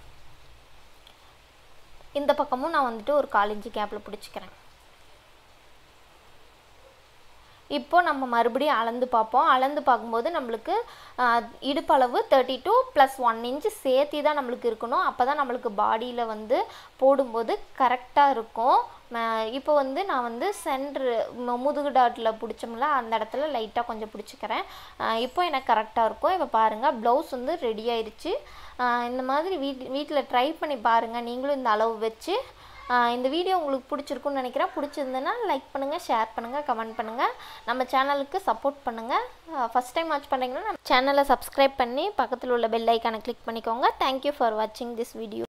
இந்த பக்கமும் நான் வந்துட்டு ஒரு கால் இன்ச்சு கேப்பில் பிடிச்சிக்கிறேன். இப்போ நம்ம மறுபடியும் அளந்து பார்ப்போம். அளந்து பார்க்கும்போது நம்மளுக்கு இடுப்பளவு thirty two plus one inch சேர்த்தி தான் நம்மளுக்கு இருக்கணும். அப்போ தான் நம்மளுக்கு பாடியில் வந்து போடும்போது கரெக்டாக இருக்கும். இப்போ வந்து நான் வந்து சென்ட்ரு முதுகு டாட்டில் பிடிச்சோம்ல அந்த இடத்துல லைட்டாக கொஞ்சம் பிடிச்சிக்கிறேன். இப்போ எனக்கு கரெக்டாக இருக்கும். இப்போ பாருங்கள் ப்ளவுஸ் வந்து ரெடி ஆயிடுச்சு. இந்த மாதிரி வீட் வீட்டில் ட்ரை பண்ணி பாருங்கள் நீங்களும் இந்த அளவு வச்சு. இந்த வீடியோ உங்களுக்கு பிடிச்சிருக்குன்னு நினைக்கிறேன். பிடிச்சிருந்ததுன்னா லைக் பண்ணுங்கள், ஷேர் பண்ணுங்கள், கமெண்ட் பண்ணுங்கள். நம்ம சேனலுக்கு சப்போர்ட் பண்ணுங்கள். ஃபஸ்ட் டைம் வாட்ச் பண்ணுறீங்கன்னா நம்ம சேனலை சப்ஸ்கிரைப் பண்ணி பக்கத்தில் உள்ள பெல் ஐக்கானை கிளிக் பண்ணிக்கோங்க. தேங்க்யூ ஃபார் வாட்சிங் திஸ் வீடியோ.